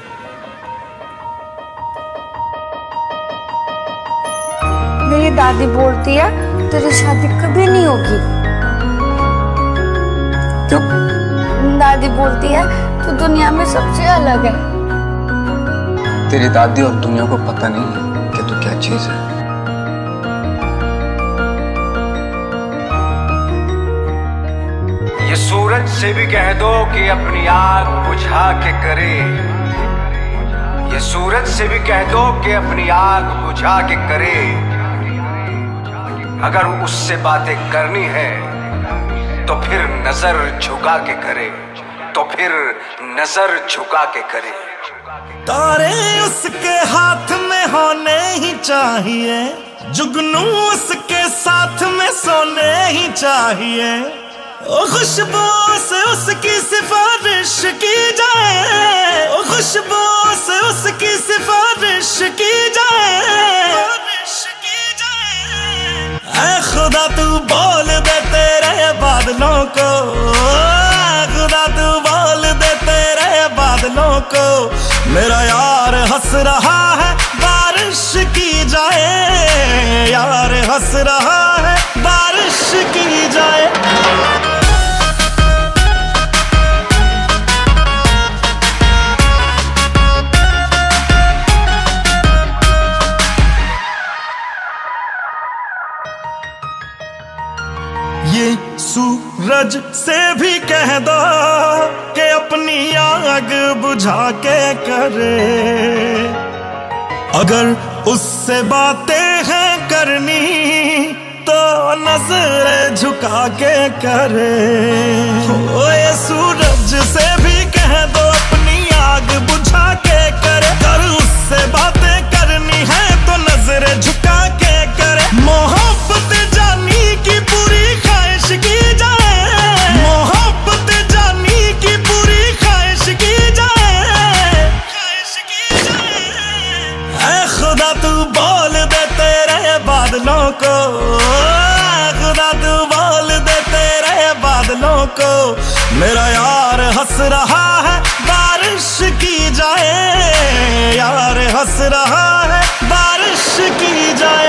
मेरी दादी बोलती है तेरी शादी कभी नहीं होगी। क्यों? दादी बोलती है तू दुनिया में सबसे अलग है। तेरी दादी और दुनिया को पता नहीं है कि तू क्या चीज है। ये सूरज से भी कह दो कि अपनी आग बुझा के करे। ये सूरज से भी कह दो कि अपनी आग बुझा के करे। अगर उससे बातें करनी है तो फिर नजर झुका के करे, तो फिर नजर झुका के करे। तारे उसके हाथ में होने ही चाहिए, जुगनू उसके साथ में सोने ही चाहिए। ओ खुशबू से उसकी सिफारिश की जाए, ओ खुशबू से उसकी सिफारिश की जाए। ऐ खुदा तू बोल दे तेरे बादलों को, खुदा तू बोल दे तेरे बादलों को। मेरा यार हंस रहा है बारिश की जाए, यार हंस रहा है बारिश की जाए। ये सूरज से भी कह दो कि अपनी आग बुझा के करे। अगर उससे बातें हैं करनी तो नजर झुका के करे। ओ ये सूरज से भी कह दो अपनी आग बुझा के करे। अगर उससे बातें करनी है तो नजर झुका के करे। मोहब्बत जानी की पूरी ख्वाहिश की जाए, मोहब्बत जानी की पूरी ख्वाहिश की जाए, ख्वाहिश की जाए। ऐ खुदा तू बोल दे तेरे बादलों को, खुदा तू बोल दे तेरे बादलों को। मेरा यार हंस रहा है बारिश की जाए, यार हंस रहा है बारिश की जाए।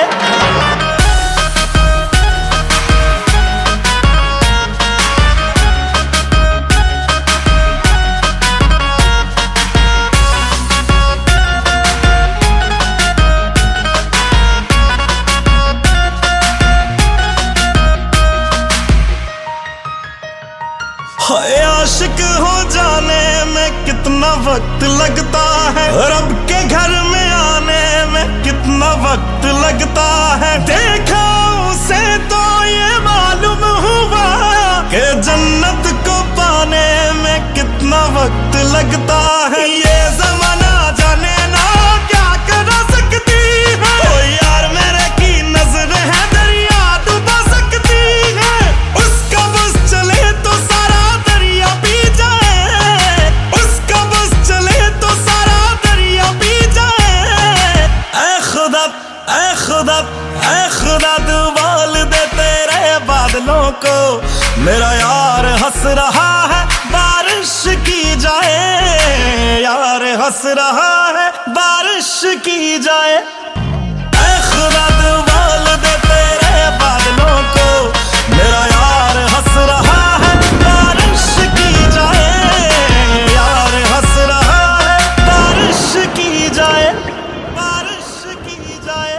आशिक हो जाने में कितना वक्त लगता है, रब के घर में आने में कितना वक्त लगता है। देखा उसे तो ये मालूम हुआ कि जन्नत को पाने में कितना वक्त लगता है। ये जमाना जाने ना क्या कर सकती है, ओ यार मेरे की नजर है दरिया डुबा सकती है। उसका बस चले तो सारा दरिया पी जाए, उसका बस चले तो सारा दरिया पी जाए। ऐ खुदा, ऐ खुदा, ऐ खुदा तू बोल दे तेरे बादलों को। मेरा यार हंस रहा है बारिश की जाए, यार हंस रहा है बारिश की जाए। ऐ खुदा तू बोल दे तेरे बादलों को। मेरा यार हंस रहा है बारिश की जाए, यार हंस रहा है बारिश की जाए, बारिश की जाए।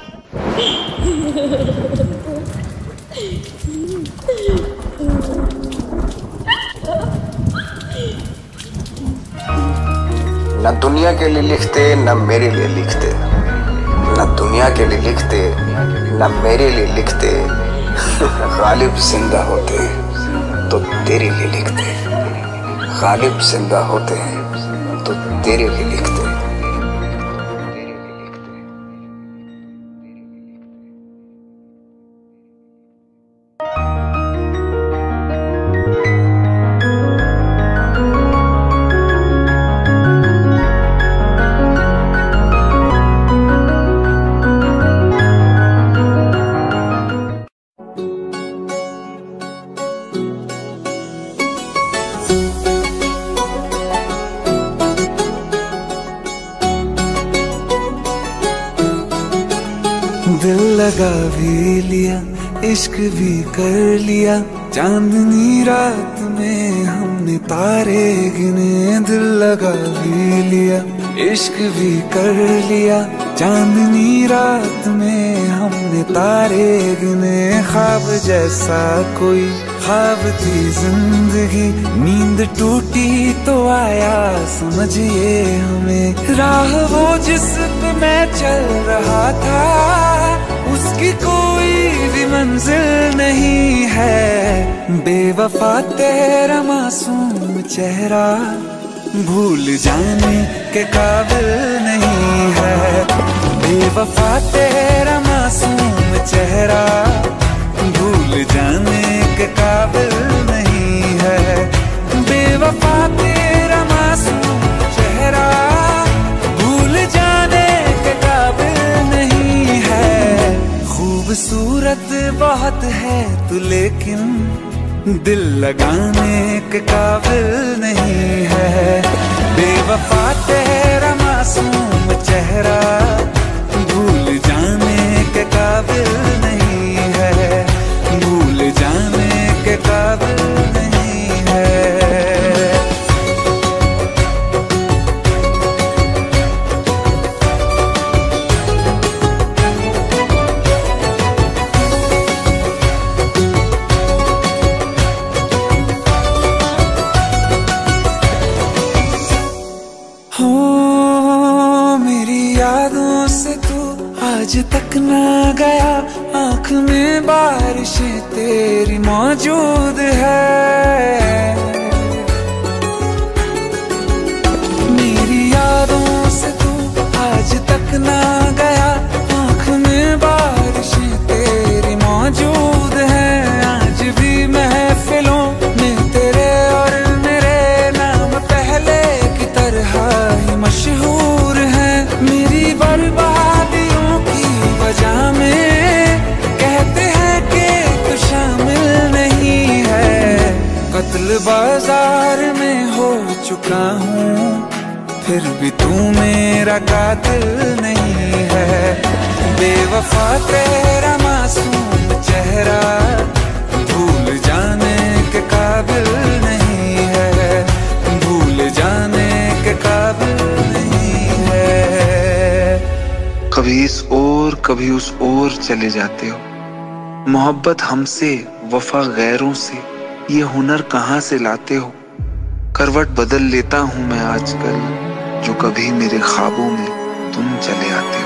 न दुनिया के लिए लिखते न मेरे लिए लिखते, न दुनिया के लिए लिखते न मेरे लिए लिखते। गालिब जिंदा होते हैं तो तेरे लिए लिखते, गालिब जिंदा होते हैं तो तेरे लिए लिखते। दिल लगा भी लिया, इश्क भी कर लिया, चांदनी रात में हमने तारे गिने। दिल लगा भी लिया, इश्क भी कर लिया, चांदनी रात में हमने तारे गिने। ख्वाब जैसा कोई ख्वाब थी जिंदगी, नींद टूटी तो आया समझिए हमें। राह वो जिस पे मैं चल रहा था, उसकी कोई भी मंजिल नहीं है। बेवफा तेरा मासूम चेहरा भूल जाने के काबिल नहीं है। बेवफा तेरा मासूम चेहरा भूल जाने के काबिल नहीं है। बेवफा तेरा मासूम चेहरा भूल जाने के काबिल नहीं है। खूबसूरत बहुत है तू लेकिन दिल लगाने के काबिल नहीं है। बेवफा तेरा मासूम चेहरा भूल जाने के काबिल नहीं है। भूल जाने के काबिल नहीं है। आज तक ना गया, आँख में बारिशें तेरी मौजूद है। मेरी यादों से तू आज तक ना गया, आँख में बारिशें तेरी मौजूद है। आज भी महफिलों में तेरे और मेरे नाम पहले की तरह ही मशहूर है। मेरी बर्बादियों वजह में कहते हैं कि तू शामिल नहीं है। कत्ल बाजार में हो चुका हूँ, फिर भी तू मेरा कातिल नहीं है। बेवफा तेरा मासूम चेहरा भूल जाने के काबिल नहीं है। भूल जाने के काबिल नहीं है। कभी इस ओर कभी उस ओर चले जाते हो। मोहब्बत हमसे, वफा गैरों से, ये हुनर कहाँ से लाते हो। करवट बदल लेता हूँ मैं आजकल, जो कभी मेरे ख्वाबों में तुम चले आते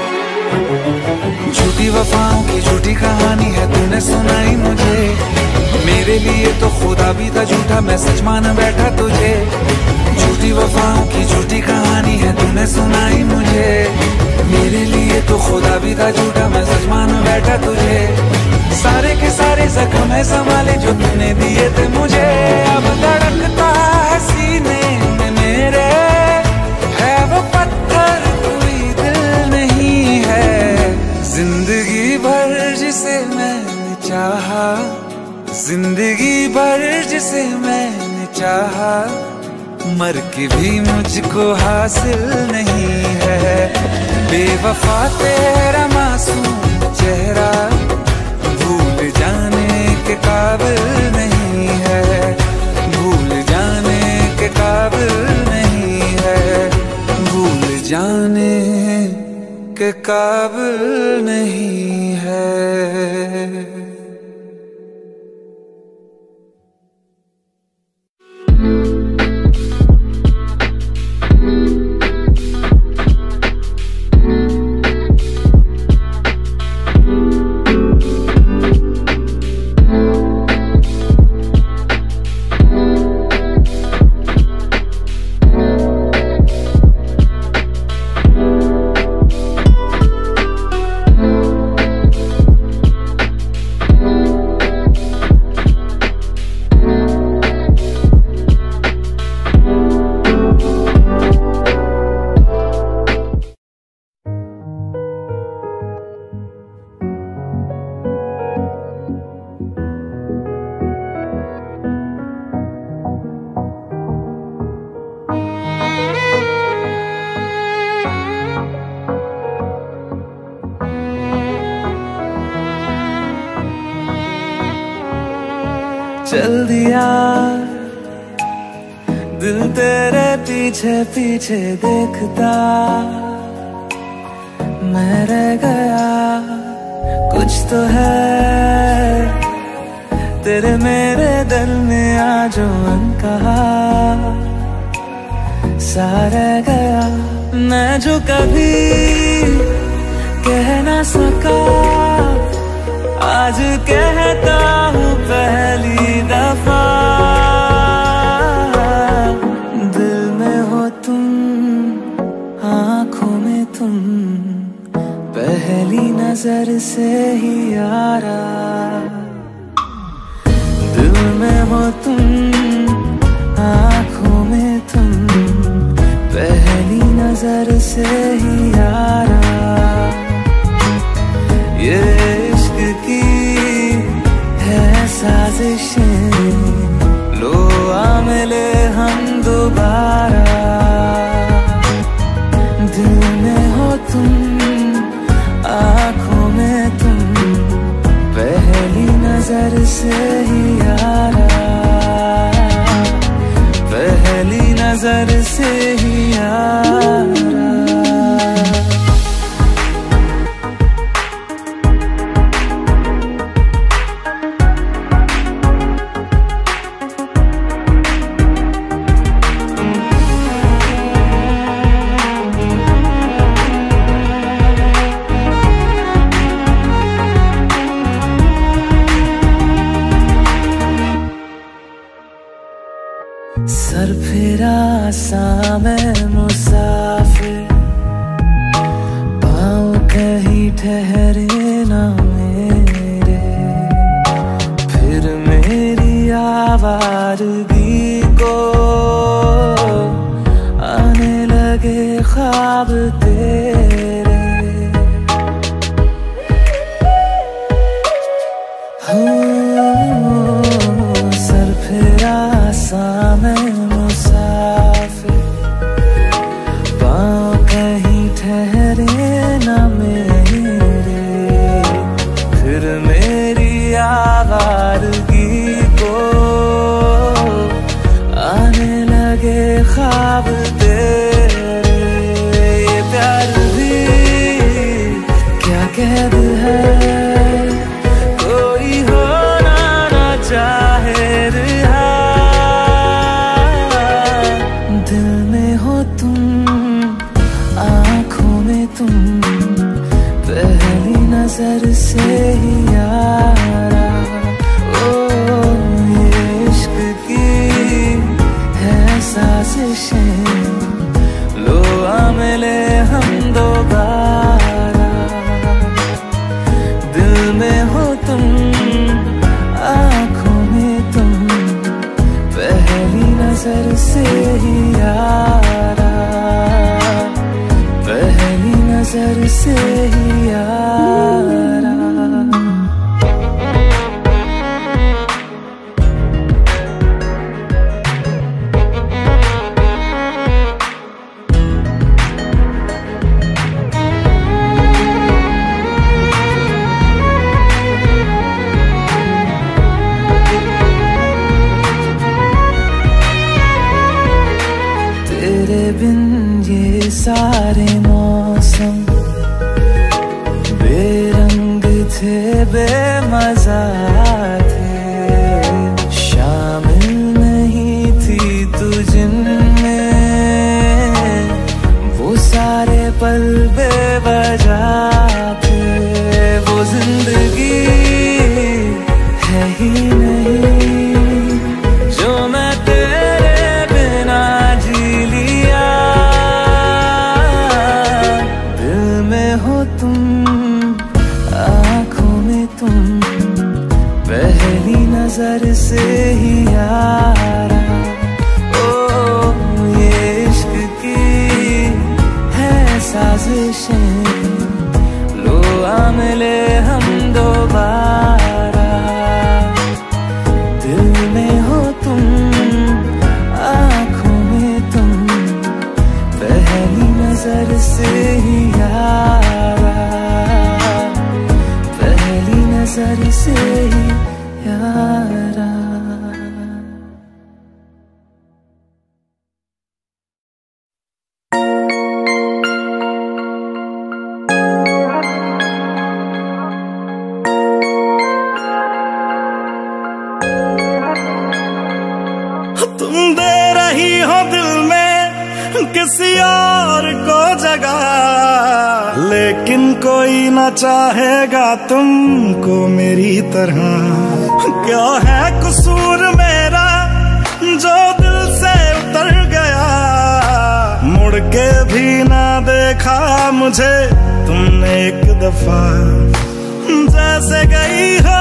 हो। झूठी वफाओं की झूठी कहानी है तूने सुनाई मुझे। मेरे लिए तो खुदा भी था झूठा, मैं सच मान बैठा तुझे। झूठी वफाओं की झूठी कहानी है तूने सुनाई मुझे। मेरे लिए तो खुदा भी था झूठा, मैं सच मान बैठा तुझे। सारे के सारे जख्म है संभाले जो तूने दिए थे मुझे। अब धड़कता है सीने में मेरे, है वो पत्थर कोई दिल नहीं है। जिंदगी भर जिसे मैंने चाहा, जिंदगी भर जिसे मैंने चाहा, मर के भी मुझको हासिल नहीं है। बेवफा तेरा मासूम चेहरा भूल जाने के काबिल नहीं है। भूल जाने के काबिल नहीं है। भूल जाने के काबिल नहीं है। चल दिया, दिल तेरे पीछे पीछे देखता, मैं रह गया। कुछ तो है तेरे मेरे दिल में आज अनकहा सा रह गया। मैं जो कभी कह ना सका आज कहता हूँ पहली दफा। दिल में हो तुम, आँखों में तुम, पहली नजर से ही यारा। दिल में हो तुम, आँखों में तुम, पहली नजर से ही यारा। ये इश्क की है साजिशें, लो आ मिले हम दोबारा। दिल में हो तुम, आँखों में तुम, पहली नजर से ही यारा। पहली नजर से ही यारा। सर फिरा सा मैं मुसाफिर, पाँव कहीं ठहरे ना मेरे। फिर मेरी आवारगी को आने लगे ख्वाब तेरे। सर फिरा सा मैं मुसाफिर, पाँव कहीं ठहरे ना मेरे। फिर मेरी आवारगी को आने लगे ख्वाब तेरे। ये प्यार भी क्या कैद है, कोई होना ना चाहे रिहा। दिल में हो तुम, आँखों में तुम, पहली नजर से ही यारा। ओ ये इश्क की है साजिशें, लो आ मिले हम दोबारा। दिल में हो तुम, आँखों में तुम, पहली नजर से ही यारा। पहली नजर से ही यारा। तेरे बिन ये सारे मौसम बेरंग थे, बेमजा थे। शामिल नहीं थी तू जिनमें, वो सारे पल बेवजह थे। वो जिंदगी है ही नहीं जो मैं तेरे बिना जी लिया। दिल में हो तुम, आँखों में तुम, पहली नजर से ही यारा। ओ ये इश्क की है साजिशें, लो आ मिले हम दोबारा। दिल में हो तुम, आँखों में तुम, पहली नजर से ही यारा। पहली नजर से ही यारा। किसी और को जगा, लेकिन कोई ना चाहेगा तुमको मेरी तरह। क्या है कसूर मेरा जो दिल से उतर गया, मुड़ के भी ना देखा मुझे तुमने एक दफा। जैसे गई हो,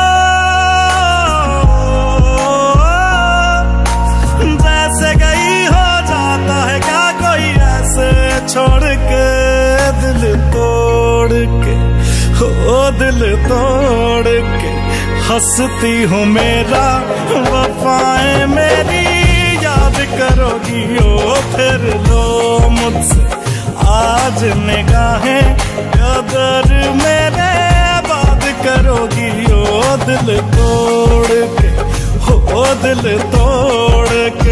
जैसे गई हो, जाता है क्या कोई ऐसे छोड़ के, दिल तोड़ के, ओ दिल तोड़ के। हंसती हूँ मेरा वफाएं मेरी याद करोगी ओ फिर लो मुझसे आज निगाहें, कदर मेरे बात करोगी ओ दिल तोड़ के, ओ दिल तोड़ के।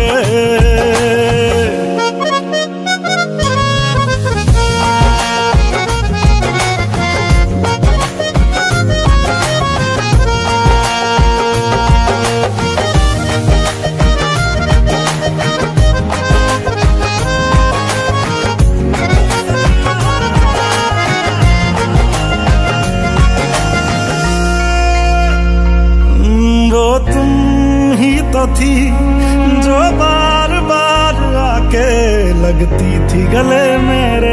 तो थी जो बार बार आके लगती थी गले मेरे,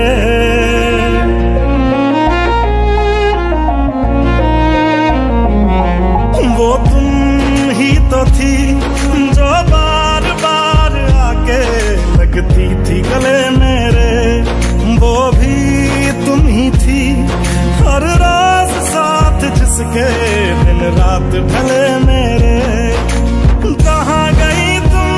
वो तुम ही तो थी जो बार बार आके लगती थी गले मेरे। वो भी तुम ही थी हर रोज साथ जिसके दिन रात ढले मेरे। कहाँ गई तुम,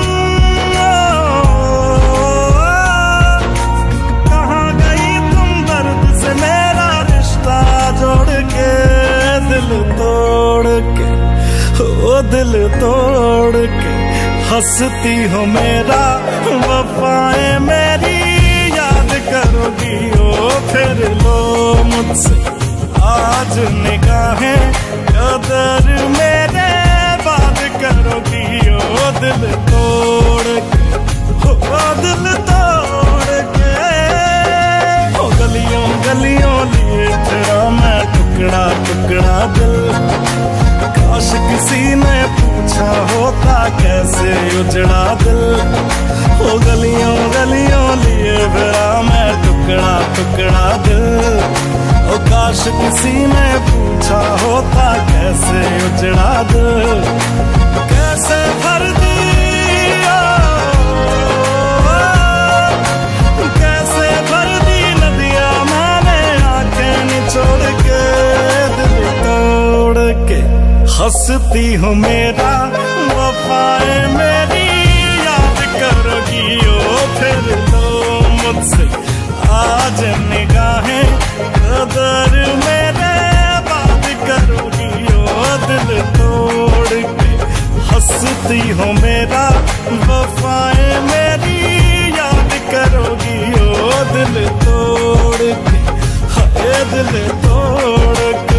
कहाँ गई तुम दर्द से मेरा रिश्ता जोड़ के, दिल तोड़ के, ओ दिल तोड़ के। हंसती हो मेरा वफाएं मेरी याद करोगी ओ फिर लो मुझसे आज निगाहें, कदर मेरे बात करोगी ओ दिल तोड़ के, ओ दिल तोड़ के। ओ गलियों गलियों लिए तेरा मैं टुकड़ा टुकड़ा दिल, काश किसी ने पूछा होता कैसे उजड़ा दिल। ओ गलियों गलियों लिए तेरा मैं टुकड़ा टुकड़ा दिल, ओ काश किसी ने पूछा होता कैसे उजड़ा दिल। कैसे भर दिया, कैसे भर दी नदियां मैंने आंखें निचोड़ के, दिल तोड़ के। हंसती हूँ मेरा वफाएं मेरी याद करोगी ओ फिर लो मुझसे आज निगाहें, कदर मेरे बात करोगी ओ दिल तोड़ के। हंसती हो मेरा वफाएं मेरी याद करोगी ओ दिल तोड़ के, हाय दिल तोड़ के।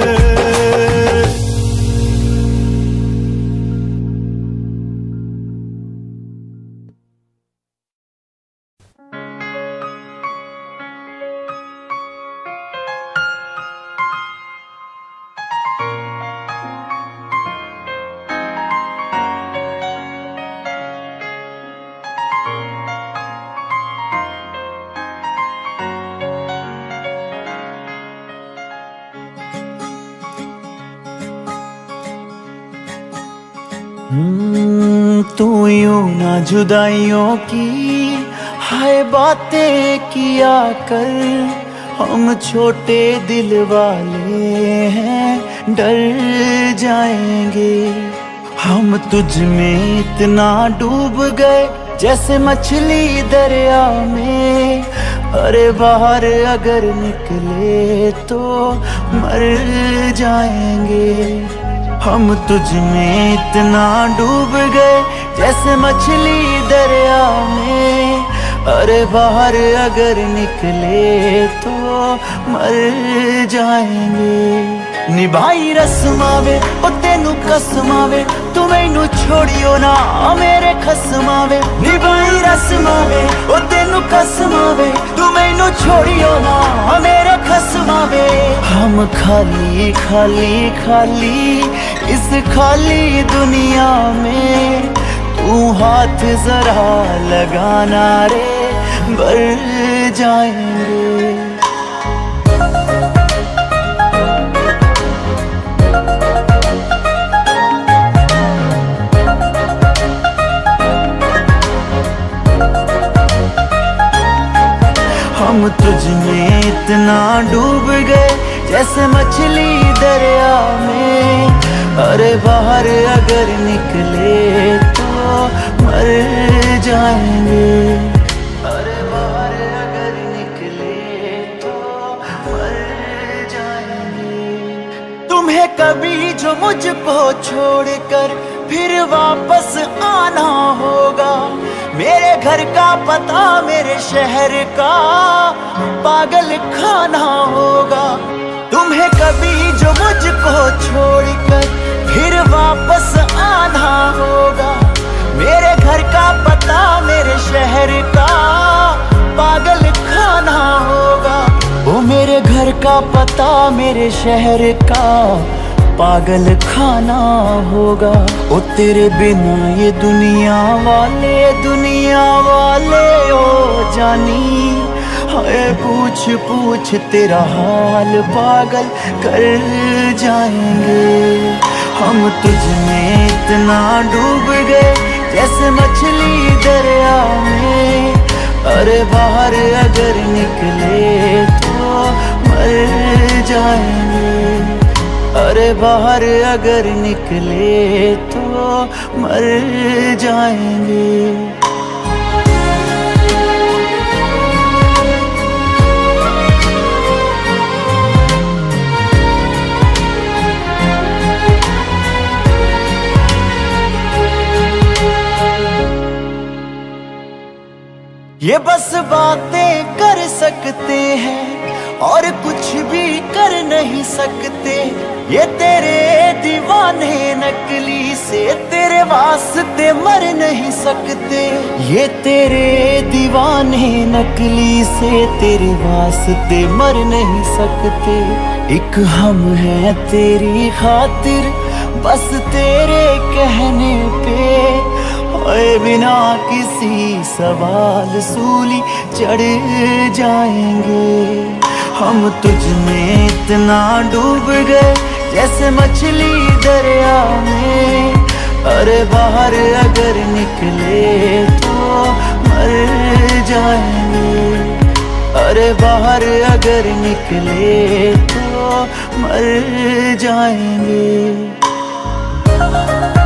तू यूं ना जुदाइयों की हाय बातें किया कर, हम छोटे दिल वाले हैं डर जाएंगे। हम तुझ में इतना डूब गए जैसे मछली दरिया में, अरे बाहर अगर निकले तो मर जाएंगे। हम तुझ में इतना डूब गए जैसे मछली दरिया में, अरे बाहर अगर निकले तो मर जाएंगे। निभाई रस्मावे ओ तेनू कसमावे तू मैनू छोड़ियो ना मेरे खसमावे निभाई रस्मावे ओ तेनू कसमावे तू मैनू छोड़ियो ना मेरे खसमावे हम खाली खाली खाली इस खाली दुनिया में तू हाथ जरा लगाना रे भर जाएंगे। हम तुझ में इतना डूब गए जैसे मछली दरिया में, अरे बाहर अगर निकले तो मर जाएंगे, अरे बाहर अगर निकले तो मर जाएंगे। तुम्हें कभी जो मुझको छोड़कर फिर वापस आना होगा, मेरे घर का पता मेरे शहर का पागल खाना होगा। तुम्हें कभी जो मुझको छोड़कर फिर वापस आना होगा, मेरे घर का पता मेरे शहर का पागल खाना होगा। वो मेरे घर का पता मेरे शहर का पागल खाना होगा। ओ तेरे बिना ये दुनिया वाले ओ जानी, हाय पूछ पूछ तेरा हाल पागल कर जाएंगे। हम तुझ में इतना डूब गए जैसे मछली दरिया में, अरे बाहर अगर निकले तो मर जाएंगे, अरे बाहर अगर निकले तो मर जाएंगे। ये बस बातें कर सकते हैं और कुछ भी कर नहीं सकते, ये तेरे दीवाने नकली से तेरे वास्ते मर नहीं सकते, ये तेरे दीवाने नकली से तेरे वास्ते मर नहीं सकते। एक हम हैं तेरी खातिर बस तेरे कहने पे, ओए बिना किसी सवाल सूली चढ़ जाएंगे। हम तुझ में इतना डूब गए जैसे मछली दरिया में, अरे बाहर अगर निकले तो मर जाएंगे, अरे बाहर अगर निकले तो मर जाएंगे।